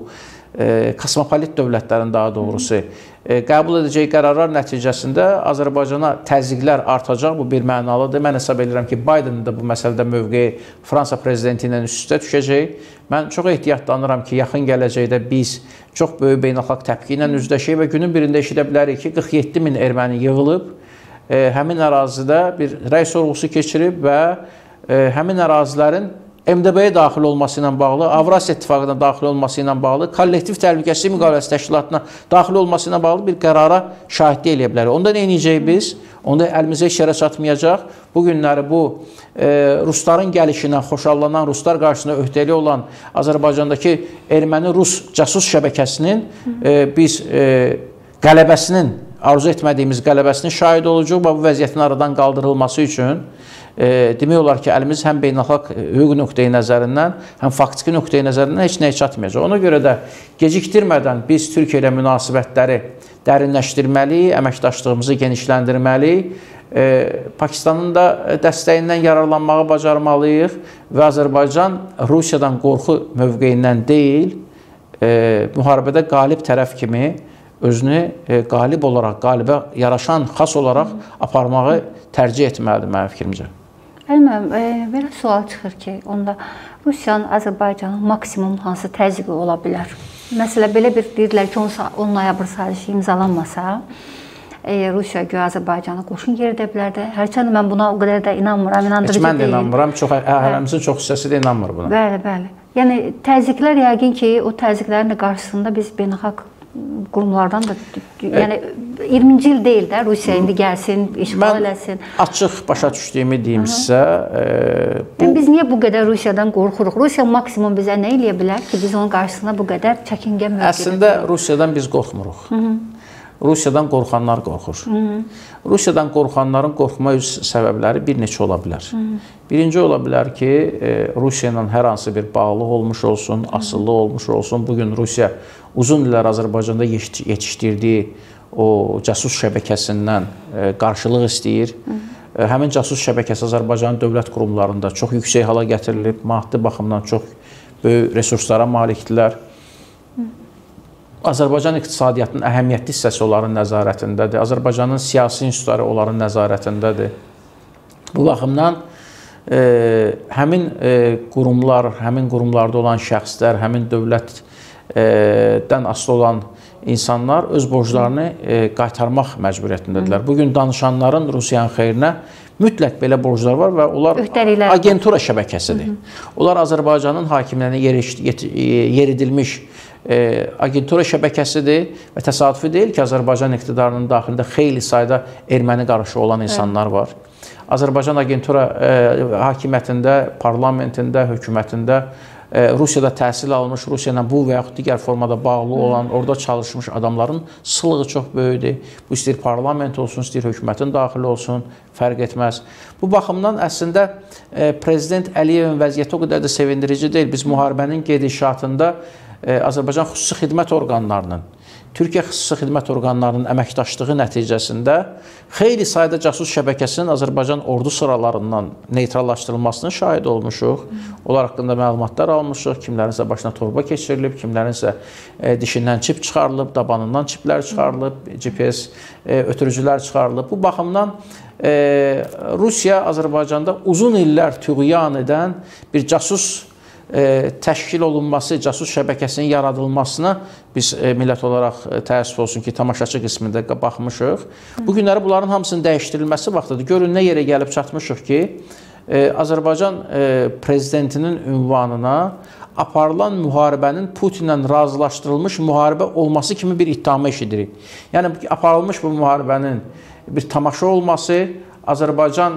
kosmopolit dövlətlərin daha doğrusu qəbul edəcək qərarlar nəticəsində Azərbaycana təzyiqlər artacaq, bu bir mənalıdır. Mən hesab edirəm ki, Bidenin də bu məsələdə mövqeyi Fransa prezidenti ilə üst-üstə düşəcək. Mən çox ehtiyatlanıram ki, yaxın gələcəkdə biz çox böyük beynəlxalq təpki ilə üzləşək və günün birində eşidə bilərik ki, 47 min erməni yığılıb, həmin ərazidə bir rəy sorğusu keçirib və həmin ərazilərin MDB-yə daxil olması ilə bağlı, Avrasiya İttifaqına daxil olması ilə bağlı, kollektiv təhlükəsizlik müqaviləsi təşkilatına daxil olması ilə bağlı bir qərara şahidlik eləyə bilərik. Onda nə edəcəyik biz? Onda əlimizə heç yerə çatmayacaq. Bu günləri bu Rusların gəlişinə xoşallanan, Ruslar qarşısında öhdəlik olan Azərbaycandakı erməni-Rus casus şəbəkəsinin biz qələbəsinin arzu etmədiyimiz qələbəsinin şahid olacaq və bu vəziyyətin aradan qaldırılması üçün demək olar ki, əlimiz həm beynəlxalq hüquq nöqteyi nəzərindən, həm faktiki nöqteyi nəzərindən heç nəyə çatmayacaq. Ona görə də gecikdirmədən biz Türkiyə ilə münasibətləri dərinləşdirməliyik, əməkdaşlığımızı genişləndirməliyik, Pakistanın da dəstəyindən yararlanmağı bacarmalıyıq və Azərbaycan Rusiyadan qorxu mövqeyindən deyil, müharibədə qalib tərəf kimi özünü qalib olaraq, qalibə yaraşan, xas olaraq aparmağı tərcih etməlidir mənim fikrimcə. Əlməm, belə sual çıxır ki, onda Rusiyanın Azərbaycanın maksimum hansı təzyiqi ola bilər? Məsələ belə bir deyirlər ki, 10 noyabr sazişi imzalanmasa, Rusiya güya Azərbaycana qoşun yeridə bilərdi. Hərçənd mən buna o qədər də inanmıram, inandırıcı deyil. Mən də inanmıram, əhəlimizin çox hissəsi də inanmır buna. Bəli, bəli. Yəni, təzyiqlər yəqin ki, o təzyiqlərin qarşısında biz beynəlxalq qurumlardan da, yəni 20-ci il deyil də Rusiya indi gəlsin, işğal eləsin. Mən açıq başa düşdüyümü deyim sizə. Biz niyə bu qədər Rusiyadan qorxuruq? Rusiya maksimum bizə nə eləyə bilər ki, biz onun qarşısına bu qədər çəkingən mövqedə? Əslində Rusiyadan biz qorxmuruq. Rusiyadan qorxanlar qorxur. Rusiyadan qorxanların qorxma səbəbləri bir neçə ola bilər. Birinci ola bilər ki, Rusiya ilə hər hansı bir bağlıq olmuş olsun, asıllıq olmuş olsun. Bugün Rusiya uzun illər Azərbaycanda yetişdirdiyi o casus şəbəkəsindən qarşılıq istəyir. Həmin casus şəbəkəsi Azərbaycanın dövlət qurumlarında çox yüksək hala gətirilib, maddi baxımdan çox böyük resurslara malikdirlər. Azərbaycan iqtisadiyyatının əhəmiyyətli hissəsi onların nəzarətindədir. Azərbaycanın siyasi institutları onların nəzarətindədir. Bu baxımdan həmin qurumlar, həmin qurumlarda olan şəxslər, həmin dövlətdən asılı olan insanlar öz borclarını qaytarmaq məcburiyyətindədirlər. Bugün danışanların Rusiyanın xeyrinə mütləq belə borclar var və onlar agentura şəbəkəsidir. Onlar Azərbaycanın hakimiyyətinə yeridilmiş agentura şəbəkəsidir və təsadüfi deyil ki, Azərbaycan iqtidarının daxilində xeyli sayda erməni qarşı olan insanlar var. Azərbaycan agentura hakimiyyətində, parlamentində, hökumətində Rusiyada təhsil almış, Rusiya ilə bu və yaxud digər formada bağlı olan, orada çalışmış adamların sılığı çox böyükdür. Bu istəyir parlament olsun, istəyir hökumətin daxili olsun, fərq etməz. Bu baxımdan əslində Prezident Əliyevin vəziyyəti o qədər də sevindirici deyil. Biz müharibənin gedişatında Azərbaycan xüsusi xidmət orqanlarının, Türkiyə xüsusi xidmət orqanlarının əməkdaşlığı nəticəsində xeyli sayda casus şəbəkəsinin Azərbaycan ordu sıralarından neytrallaşdırılmasına şahid olmuşuq. Onlar haqqında məlumatlar almışıq. Kimlərinsə başına torba keçirilib, kimlərinsə dişindən çip çıxarılıb, dabanından çiplər çıxarılıb, GPS ötürücülər çıxarılıb. Bu baxımdan Rusiya Azərbaycanda uzun illər tüğyan edən bir casus təşkil olunması, casus şəbəkəsinin yaradılmasına biz millət olaraq təəssüf olsun ki, tamaşaçı qismində baxmışıq. Bu günləri bunların hamısının dəyişdirilməsi vaxtıdır. Görün, nə yerə gəlib çatmışıq ki, Azərbaycan prezidentinin ünvanına aparılan müharibənin Putinlə razılaşdırılmış müharibə olması kimi bir iddiamı eşidirik. Yəni, aparılmış bu müharibənin bir tamaşa olması, Azərbaycan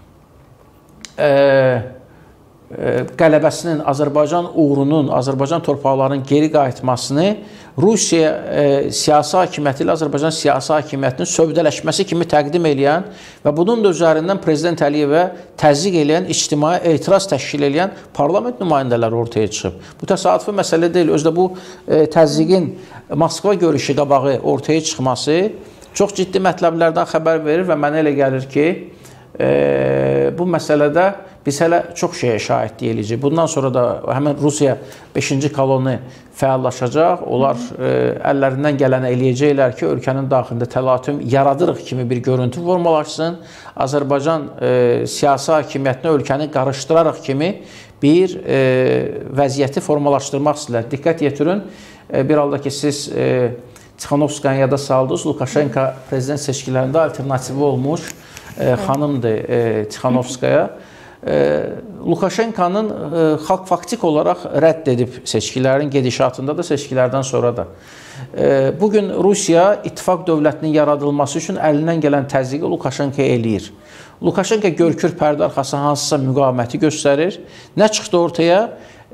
qələbəsinin, Azərbaycan uğrunun, Azərbaycan torpaqlarının geri qayıtmasını Rusiya siyasi hakimiyyəti ilə Azərbaycan siyasi hakimiyyətinin sövdələşməsi kimi təqdim edən və bunun da üzərindən Prezident Əliyevə təzyiq edən, ictimai etiraz təşkil edən parlament nümayəndələri ortaya çıxıb. Bu təsadüfi məsələ deyil. Özdə bu təzyiqin Moskva görüşü qabağı ortaya çıxması çox ciddi mətləblərdən xəbər verir və mənə elə gəlir ki, bu məsələdə biz hələ çox şeyə şahidlik eləyəcək. Bundan sonra da həmin Rusiya 5-ci koloni fəallaşacaq. Onlar əllərindən gələni eləyəcəklər ki, ölkənin daxilində təlatüm yaradırıq kimi bir görüntü formalaşsın. Azərbaycan siyasi hakimiyyətinə ölkəni qarışdırarıq kimi bir vəziyyəti formalaşdırmaq istəyirlər. Diqqət yetirin, bir halda ki, siz Tixanovskayanı yada saldınız. Lukashenko prezident seçkilərində alternativi olmuş xanımdır Tixanovskaya. Lukashenkonun xalq faktik olaraq rədd edib seçkilərin gedişatında da, seçkilərdən sonra da. Bugün Rusiya ittifaq dövlətinin yaradılması üçün əlindən gələn təzyiqi Lukashenkoya eləyir. Lukashenko görkür pərdə arxası hansısa müqaviməti göstərir. Nə çıxdı ortaya?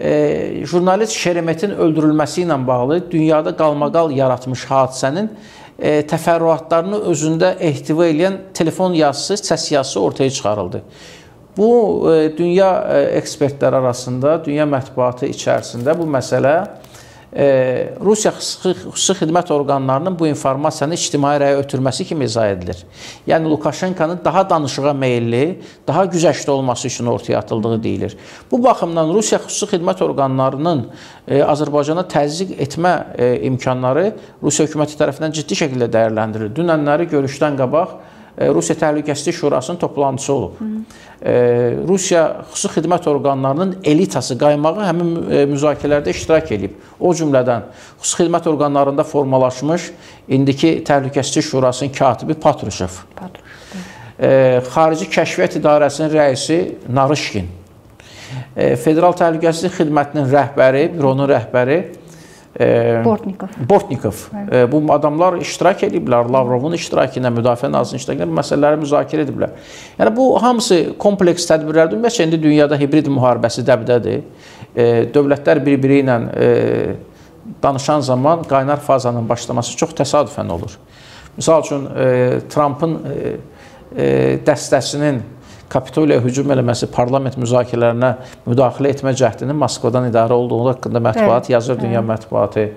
Jurnalist Şeremetin öldürülməsi ilə bağlı dünyada qalmaqal yaratmış hadisənin təfərrüatlarını özündə ehtiva edən telefon yazısı, səs yazısı ortaya çıxarıldı. Bu, dünya ekspertlər arasında, dünya mətbuatı içərisində bu məsələ Rusiya xüsusi xidmət orqanlarının bu informasiyanı ictimai rəyə ötürməsi kimi izah edilir. Yəni, Lukashenkonun daha danışığa meyilli, daha güzəştli olması üçün ortaya atıldığı deyilir. Bu baxımdan Rusiya xüsusi xidmət orqanlarının Azərbaycana təzyiq etmə imkanları Rusiya hökuməti tərəfindən ciddi şəkildə dəyərləndirilir. Dünənləri görüşdən qabaq Rusiya Təhlükəsizlik Şurasının toplantısı olub. Rusiya xüsusi xidmət orqanlarının elitası, qaymağı həmin müzakirələrdə iştirak edib. O cümlədən xüsusi xidmət orqanlarında formalaşmış indiki Təhlükəsizlik Şurasının katibi Patrushev, Xarici Kəşfiyyat İdarəsinin rəisi Narışkin, Federal Təhlükəsizlik Xidmətinin rəhbəri, büronun rəhbəri Bortnikov. Bu adamlar iştirak ediblər, Lavrovun iştirakı ilə, Müdafiə Nazirinin iştirakı ilə məsələləri müzakirə ediblər. Yəni, bu hamısı kompleks tədbirlərdir. Ümumiyyətlə, indi dünyada hibrid müharibəsi dəbdədir. Dövlətlər bir-biri ilə danışan zaman qaynar fazanın başlaması çox təsadüfən olur. Misal üçün, Trumpın dəstəsinin Kapitoliya hücum eləməsi, parlament müzakirələrinə müdaxilə etmə cəhdinin Moskvadan idarə olduğu haqqında mətbuat yazır, dünya mətbuatı.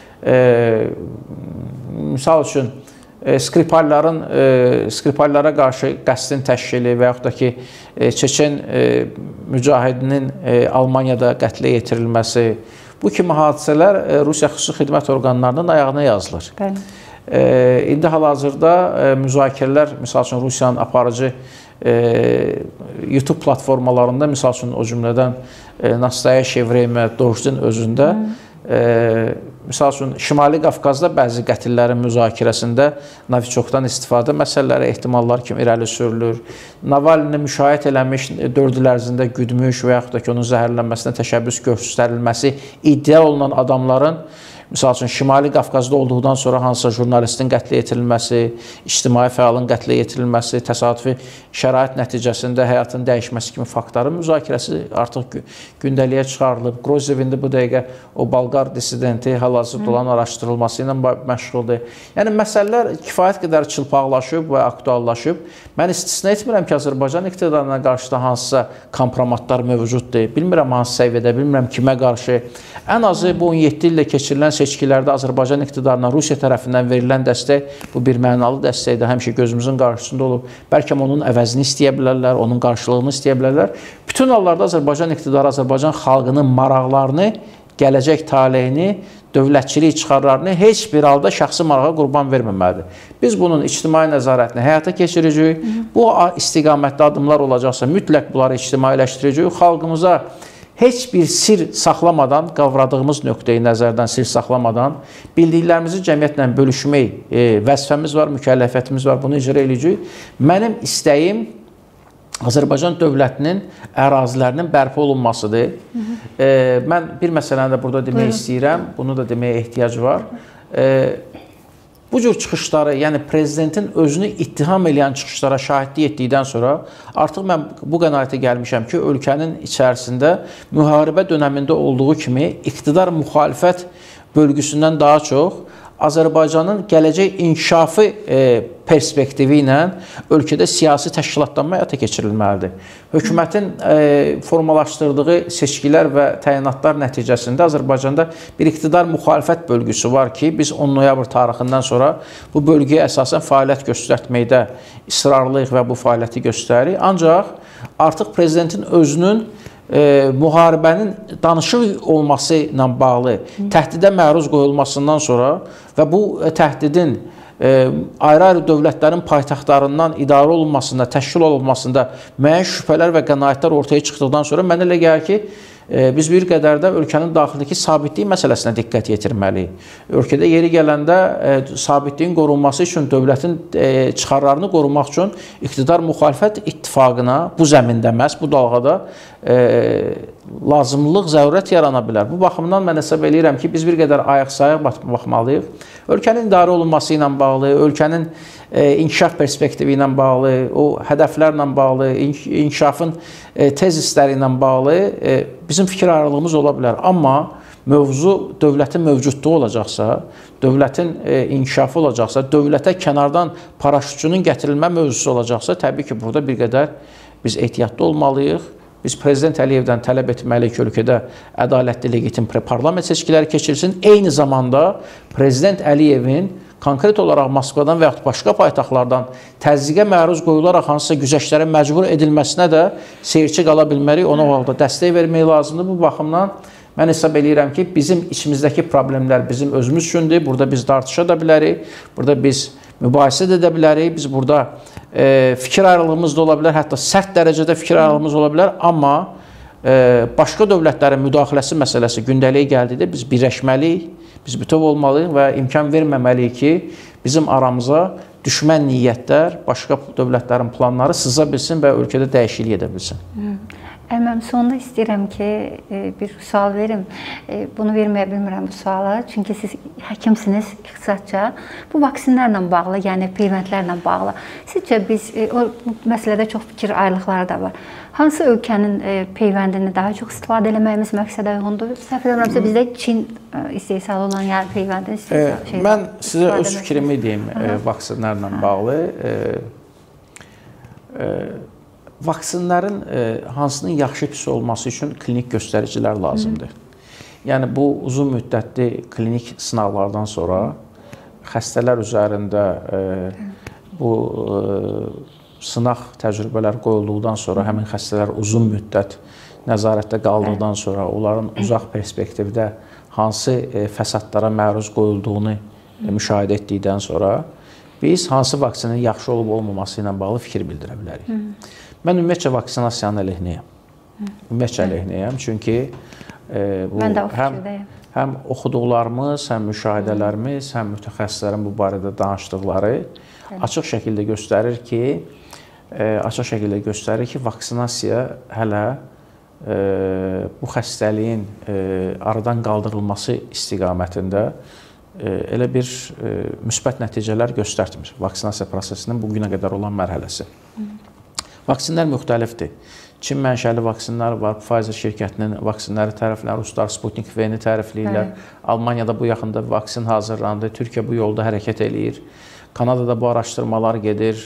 Misal üçün, Skripallara qarşı qəsdin təşkili və yaxud da ki, Çeçen mücahidinin Almaniyada qətlə yetirilməsi, bu kimi hadisələr Rusiya xüsusi xidmət orqanlarının ayağına yazılır. İndi hal-hazırda müzakirələr, misal üçün, Rusiyanın aparıcı YouTube platformalarında, misal üçün, o cümlədən Nastayaşev Vremya, Dojdin özündə, misal üçün, Şimali Qafqazda bəzi qətillərin müzakirəsində Novichokdan istifadə məsələləri, ehtimallar kimi irəli sürülür. Navalini müşahidə eləmiş, 4 il ərzində güdmüş və yaxud da ki, onun zəhərlənməsinə təşəbbüs göstərilməsi iddia olunan adamların, misal üçün, Şimali Qafqazda olduqdan sonra hansısa jurnalistin qətlə yetirilməsi, ictimai fəalın qətlə yetirilməsi, təsadüfi şərait nəticəsində həyatın dəyişməsi kimi faktların müzakirəsi artıq gündəliyə çıxarılıb. Grozevin bu dəqiqə o Balqar dissidenti hal-hazırda olan araşdırılması ilə məşğuldur. Yəni, məsələlər kifayət qədər çılpaqlaşıb və aktuallaşıb. Mən istisna etmirəm ki, Azərbaycan iqtidarına qarşı da hansısa kompromatlar mövcuddur. Bilmirəm hansı səviyyədə, bilmirəm kimə qarşı. Ən azı bu 17 ildə keçirilən seçkilərdə Azərbaycan iqtidarına Rusiya tərəfindən verilən dəstək, bu bir mənalı dəstəkdir, həmişə gözümüzün qarşısında olub. Bəlkə onun əvəzini istəyə bilərlər, onun qarşılığını istəyə bilərlər. Bütün hallarda Azərbaycan iqtidarı Azərbaycan xalqının maraqlarını, gələcək taleyini, dövlətçilik çıxarlarını heç bir halda şəxsi marağa qurban verməməlidir. Biz bunun ictimai nəzarətini həyata keçirəcəyik. Bu istiqamətli adımlar olacaqsa mütləq bunları ictimailəşdirəcəyik. Xalqımıza heç bir sir saxlamadan, qavradığımız nöqteyi nəzərdən sir saxlamadan, bildiklərimizi cəmiyyətlə bölüşmək vəzifəmiz var, mükəlləfiyyətimiz var, bunu icra edəcəyik. Mənim istəyim Azərbaycan dövlətinin ərazilərinin bərpa olunmasıdır. Mən bir məsələni də burada demək istəyirəm, bunu da deməyə ehtiyac var. Bu cür çıxışları, yəni prezidentin özünü ittiham edən çıxışlara şahidlik etdikdən sonra artıq mən bu qənaətə gəlmişəm ki, ölkənin içərisində müharibə dönəmində olduğu kimi iqtidar müxalifət bölgüsündən daha çox Azərbaycanın gələcək inkişafı perspektivi ilə ölkədə siyasi təşkilatlanma həyata keçirilməlidir. Hökumətin formalaşdırdığı seçkilər və təyinatlar nəticəsində Azərbaycanda bir iqtidar müxalifət bölgüsü var ki, biz 10 noyabr tarixindən sonra bu bölgəyə əsasən fəaliyyət göstərməkdə israrlıyıq və bu fəaliyyəti göstəririk. Ancaq artıq prezidentin özünün müharibənin danışıq olması ilə bağlı təhdidə məruz qoyulmasından sonra və bu təhdidin ayrı-ayrı dövlətlərin paytaxtlarından idarə olunmasında, təşkil olunmasında müəyyən şübhələr və qənaətlər ortaya çıxdıqdan sonra mənə elə gəlir ki, biz bir qədər də ölkənin daxilindəki sabitlik məsələsinə diqqət yetirməliyik. Ölkədə yeri gələndə sabitliyin qorunması üçün, dövlətin çıxarlarını qorumaq üçün iqtidar müxalifət ittifaqına bu zəmində məhz, bu dalğada lazımlılıq, zərurət yarana bilər. Bu baxımdan mən hesab edirəm ki, biz bir qədər ayaq-sayaq baxmalıyıq. Ölkənin idarə olunması ilə bağlı, ölkənin inkişaf perspektivi ilə bağlı, o hədəflərlə bağlı, inkişafın tezisləri ilə bağlı bizim fikir ayrılığımız ola bilər. Amma mövzu dövlətin mövcudluğu olacaqsa, dövlətin inkişafı olacaqsa, dövlətə kənardan paraşütçünün gətirilmə mövzusu olacaqsa, təbii ki, burada bir qədər biz ehtiyatlı olmalıyıq. Biz Prezident Əliyevdən tələb etməliyik ki, ölkədə ədalətli, legitim parlament seçkiləri keçirilsin. Eyni zamanda Prezident Əliyevin konkret olaraq Moskvadan və yaxud başqa paytaxtlardan təzyiqə məruz qoyularaq hansısa güzəştlərə məcbur edilməsinə də seyirci qala bilmərik. Ona halda dəstək vermək lazımdır. Bu baxımdan mən hesab edirəm ki, bizim içimizdəki problemlər bizim özümüz üçündür. Burada biz tartışa da bilərik. Burada biz mübahisə edə bilərik. Biz burada fikir ayrılığımız da ola bilər. Hətta sərt dərəcədə fikir ayrılığımız ola bilər. Amma başqa dövlətlərin müdaxiləsi məsələsi gündəliyə gəldikdə biz birləşməliyik. Biz bütöv olmalıyıq və imkan verməməliyik ki, bizim aramıza düşmən niyyətlər, başqa dövlətlərin planları sıza bilsin və ölkədə dəyişiklik edə bilsin. Mən sonunda istəyirəm ki, bir sual verim. Bunu verməyə bilmirəm bu sualı. Çünki siz həkimsiniz ixtisasca. Bu vaksinlərlə bağlı, yəni peyvəndlərlə bağlı. Sizcə biz, o məsələdə çox fikir ayrılıqları da var. Hansı ölkənin peyvəndini daha çox istifadə eləməyimiz məqsədə uyğundur? Səhv eləmirəmsə bizdə Çin istehsalı olan yəni peyvəndin istehsalı. Mən sizə öz fikrimi deyim vaksinlərlə bağlı. Vaksinlərin hansının yaxşı pis olması üçün klinik göstəricilər lazımdır. Yəni bu uzun müddətli klinik sınaqlardan sonra xəstələr üzərində bu sınaq təcrübələr qoyulduqdan sonra həmin xəstələr uzun müddət nəzarətdə qaldıqdan sonra onların uzaq perspektivdə hansı fəsadlara məruz qoyulduğunu müşahidə etdikdən sonra biz hansı vaksinin yaxşı olub olmaması ilə bağlı fikir bildirə bilərik. Mən ümumiyyətcə vaksinasiyanın əleyhinəyəm. Ümumiyyətcə əleyhinəyəm. Çünki bu həm oxuduqlarımız, həm müşahidələrimiz, həm mütəxəssislərin bu barədə danışdıqları açıq şəkildə göstərir ki, vaksinasiya hələ bu xəstəliyin aradan qaldırılması istiqamətində elə bir müsbət nəticələr göstərmir. Vaksinasiya prosesinin bugünə qədər olan mərhələsi. Vaksinlər müxtəlifdir. Çin mənşəli vaksinlər var, Pfizer şirkətinin vaksinləri tərəflənir, Ruslar Sputnik V-ni tərəfləyirlər. Almaniyada bu yaxında vaksin hazırlandı, Türkiyə bu yolda hərəkət eləyir. Kanadada bu araşdırmalar gedir.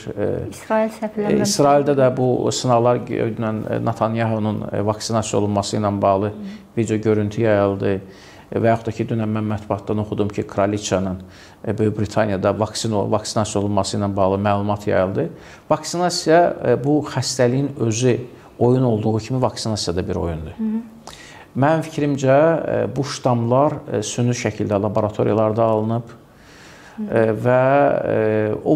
İsraildə də bu sınaqlar Netanyahu'nun vaksinasiya olunması ilə bağlı video görüntü yayıldı. Və yaxud da ki, dünən mən mətbuatdan oxudum ki, Kraliçanın Böyük Britaniyada vaksinasiya olunması ilə bağlı məlumat yayıldı. Vaksinasiya bu xəstəliyin özü oyun olduğu kimi vaksinasiya da bir oyundur. Mənim fikrimcə bu ştamlar süni şəkildə laboratoriyalarda alınıb və o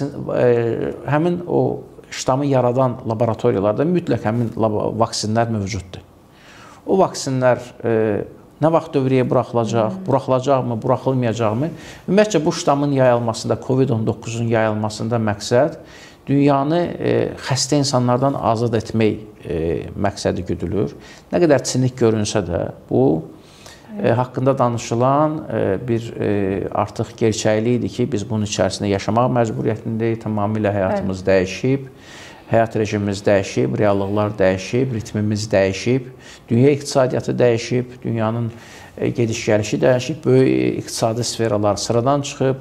həmin o ştamı yaradan laboratoriyalarda mütləq həmin vaksinlər mövcuddur. O vaksinlər nə vaxt dövriyyəyə buraxılacaqmı, buraxılmayacaqmı? Ümumiyyətcə, bu ştamın yayılmasında, COVID-19-un yayılmasında məqsəd dünyanı xəstə insanlardan azad etmək məqsədi güdülür. Nə qədər sinik görünsə də, bu haqqında danışılan bir artıq gerçəklik idi ki, biz bunun içərisində yaşamaq məcburiyyətindəyik, tamamilə həyatımız dəyişib. Həyat rejimimiz dəyişib, reallıqlar dəyişib, ritmimiz dəyişib, dünya iqtisadiyyatı dəyişib, dünyanın gediş-gəlişi dəyişib, böyük iqtisadi sferalar sıradan çıxıb,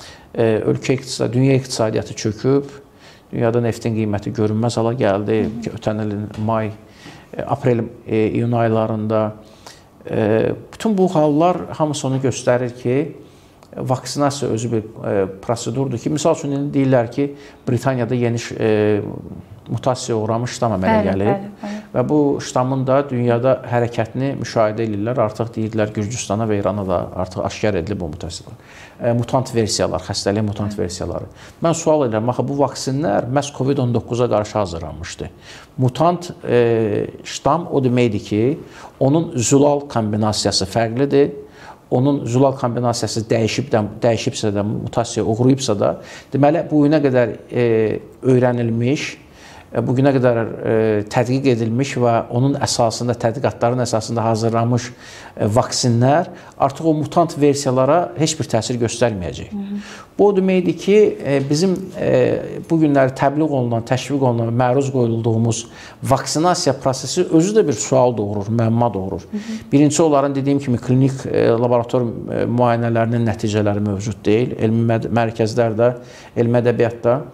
dünya iqtisadiyyatı çöküb, dünyada neftin qiyməti görünməz hala gəldi. Ötən ilin may, aprel, iyun aylarında. Bütün bu hallar hamısı onu göstərir ki, vaksinasiya özü bir prosedurdur ki, misal üçün deyirlər ki, Britaniyada yeni mutasiyaya uğramış ştam əmələ gəlib və bu ştamın da dünyada hərəkətini müşahidə edirlər. Artıq deyirlər Gürcüstana və İrana da artıq aşkar edilib bu mutasiyalar. Mutant versiyalar, xəstəliyin mutant versiyaları. Mən sual edirəm, axı bu vaksinlər məhz COVID-19-a qarşı hazırlanmışdı. Mutant ştam o deməkdir ki, onun zülal kombinasiyası fərqlidir. Onun zülal kombinasiyası dəyişibsə də, mutasiyaya uğrayıbsa da, deməli, bu günə qədər öyrənilmiş bugünə qədər tədqiq edilmiş və onun əsasında, tədqiqatların əsasında hazırlanmış vaksinlər artıq o mutant versiyalara heç bir təsir göstərməyəcək. Bu o deməkdir ki, bizim bu günləri təbliğ olunan, təşviq olunan, məruz qoyulduğumuz vaksinasiya prosesi özü də bir sual doğurur, müəmma doğurur. Birincisi, onların dediyim kimi klinik laborator müayinələrinin nəticələri mövcud deyil. Elmi mərkəzlərdə, elmi ədəbiyyatda.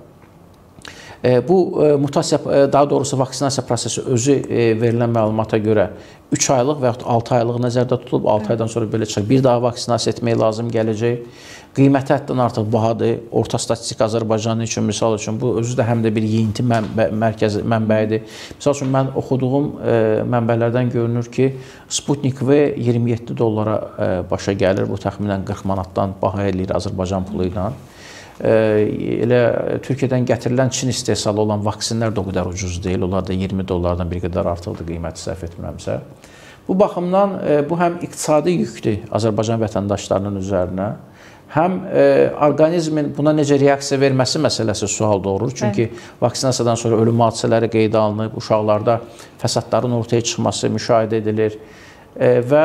Bu mutasiya, daha doğrusu vaksinasiya prosesi özü verilən məlumata görə 3 aylıq və yaxud 6 aylıq nəzərdə tutulub, 6 aydan sonra belə çıxır. Bir daha vaksinasiya etmək lazım gələcək. Qiyməti həddən artıq bahadır. Orta statistik Azərbaycan üçün, misal üçün, bu özü də həm də bir yeyinti mənbəyidir. Misal üçün, mən oxuduğum mənbələrdən görünür ki, Sputnik V 27 dollara başa gəlir. Bu təxminən 40 manatdan baha eləyir Azərbaycan pulu ilə. Elə Türkiyədən gətirilən Çin istehsalı olan vaksinlər də o qədər ucuz deyil. Onlar da 20 dollardan bir qədər artıqdır qiyməti, səhv etmirəmsə. Bu baxımdan bu həm iqtisadi yükdür Azərbaycan vətəndaşlarının üzərinə, həm orqanizmin buna necə reaksiya verməsi məsələsi sual doğurur. Çünki vaksinasiyadan sonra ölüm hadisələri qeydə alınıb, uşaqlarda fəsadların ortaya çıxması müşahidə edilir. Və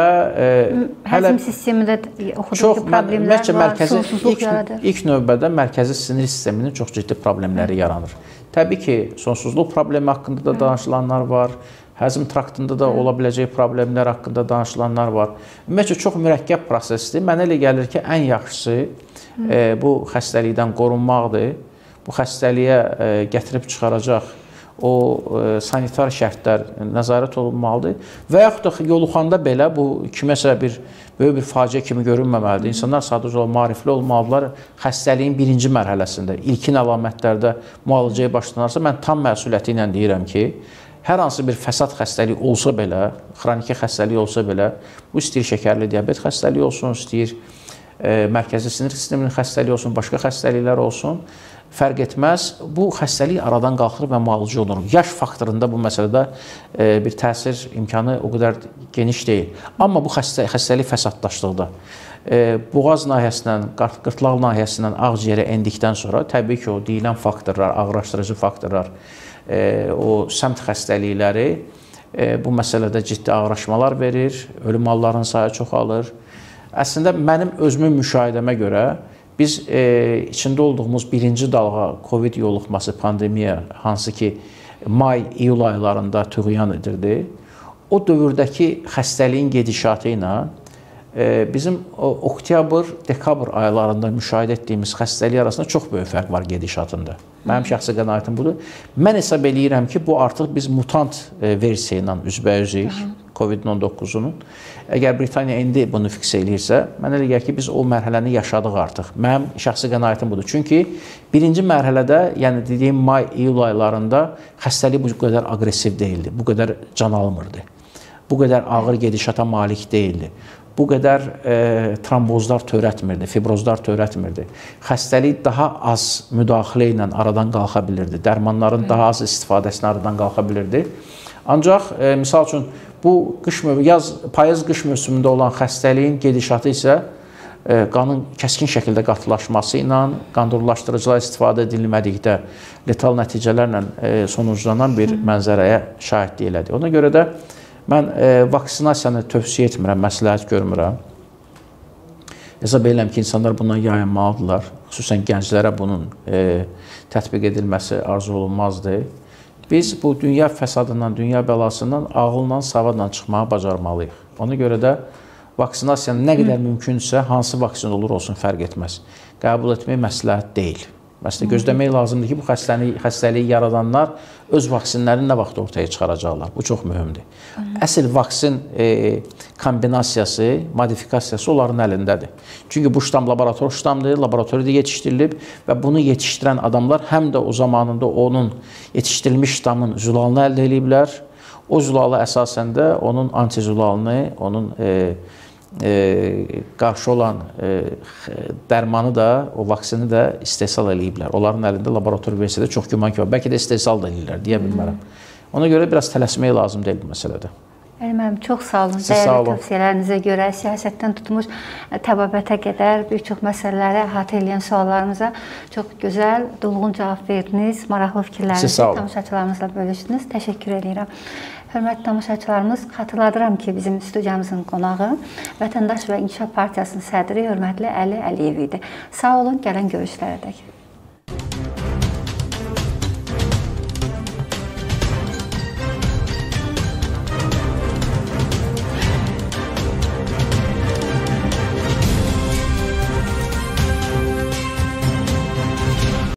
həzm sistemində oxuduğu problemlər var, sonsuzluq yaradır. İlk növbədə mərkəzi sinir sisteminin çox ciddi problemləri yaranır. Təbii ki, sonsuzluq problemi haqqında da danışılanlar var, həzm traktında da ola biləcək problemlər haqqında danışılanlar var. Ümumiyyətlə, çox mürəkkəb prosesdir. Mənə elə gəlir ki, ən yaxşısı bu xəstəlikdən qorunmaqdır. Bu xəstəliyə gətirib çıxaracaq o sanitar şərtlər nəzarət olunmalıdır və yaxud da yoluxanda belə bu kiməsə bir böyük bir faciə kimi görünməməlidir. İnsanlar sadəcə olaraq maarifli olmalıdırlar. Xəstəliyin birinci mərhələsində, ilkin əlamətlərdə müalicəyə başlanarsa, mən tam məsuliyyəti ilə deyirəm ki, hər hansı bir fəsad xəstəliyi olsa belə, xroniki xəstəlik olsa belə, bu istəyir şəkərli diabet xəstəliyi olsun, istəyir mərkəzi sinir sisteminin xəstəliyi olsun, başqa xəstəliklər olsun, fərq etməz. Bu xəstəlik aradan qalxır və müalicə olunur. Yaş faktorunda bu məsələdə bir təsir imkanı o qədər geniş deyil. Amma bu xəstəlik fəsadlaşdıqda boğaz nahiyəsindən, qırtlaq nahiyəsindən ağciyərə endikdən sonra təbii ki, o deyilən faktorlar, ağırlaşdırıcı faktorlar, o səmt xəstəlikləri bu məsələdə ciddi ağırlaşmalar verir, ölüm hallarının sayı çoxalır. Əslində, mənim özümün müşahidəmə görə biz içində olduğumuz birinci dalğa COVID yoluxması, pandemiya, hansı ki, may-iyul aylarında tüğyan edirdi, o dövrdəki xəstəliyin gedişatı ilə bizim oktyabr, dekabr aylarında müşahidə etdiyimiz xəstəlik arasında çox böyük fərq var gedişatında. Mənim şəxsi qənaətim budur. Mən hesab eləyirəm ki, bu artıq biz mutant versiya ilə üzbəyüzük COVID-19-unun. Əgər Britaniya indi bunu fiks eləyirsə, mənə elə gəlir ki, biz o mərhələni yaşadıq artıq. Mənim şəxsi qənaətim budur. Çünki birinci mərhələdə, yəni dediyim may-iyul aylarında xəstəlik bu qədər aqressiv deyildi, bu qədər can almırdı, bu qədər ağır gedişata malik deyildi. Bu qədər trombozlar törətmirdi, fibrozlar törətmirdi. Xəstəlik daha az müdaxilə ilə aradan qalxa bilirdi. Dərmanların daha az istifadəsindən aradan qalxa bilirdi. Ancaq, misal üçün, bu payız-qış mövsümündə olan xəstəliyin gedişatı isə qanın kəskin şəkildə qatılaşması ilə, qandurlaşdırıcılar istifadə edilmədikdə letal nəticələrlə sonuclanan bir mənzərəyə şahidlik elədi. Ona görə də mən vaksinasiyanı tövsiyə etmirəm, məsləhət görmürəm. Hesab edirəm ki, insanlar bundan yayınmalıdırlar. Xüsusən gənclərə bunun tətbiq edilməsi arzu olunmazdır. Biz bu dünya fəsadından, dünya bəlasından ağılla, savadla çıxmağı bacarmalıyıq. Ona görə də vaksinasiyanın nə qədər mümkünsə, hansı vaksin olur olsun fərq etməz. Qəbul etmək məsləhət deyil. Məsələn, gözləmək lazımdır ki, bu xəstəliyi yaradanlar öz vaksinlərini nə vaxt ortaya çıxaracaqlar. Bu çox mühümdür. Əsl vaksin kombinasiyası, modifikasiyası onların əlindədir. Çünki bu ştam laborator ştamdır, laboratoriyada yetişdirilib və bunu yetişdirən adamlar həm də o zamanında onun yetişdirilmiş ştamın zülalını əldə ediblər. O zülalı əsasən də onun antizülalını, onun qarşı olan dərmanı da, o vaksini də istehsal eləyiblər. Onların əlində laborator versiyada çox güman ki var. Bəlkə də istehsal da eləyirlər, deyə bilmərəm. Ona görə biraz tələsmək lazım deyil bu məsələdə. Müəllim, çox sağ olun. Siz sağ Dəyərli olun. tövsiyələrinizə görə siyasətdən tutmuş təbabətə qədər bir çox məsələləri əhatə edən suallarımıza çox gözəl, dolğun cavab verdiniz. Maraqlı fikirlərinizi tamaşaçılarımızla bölüşdünüz. Təşəkkür edirəm. Hörmətli tamaşaçılarımız, xatırladıram ki, bizim studiyamızın qonağı Vətəndaş və İnkişaf Partiyasının sədri hörmətli Əli Əliyev idi. Sağ olun, gələn görüşlərə dək.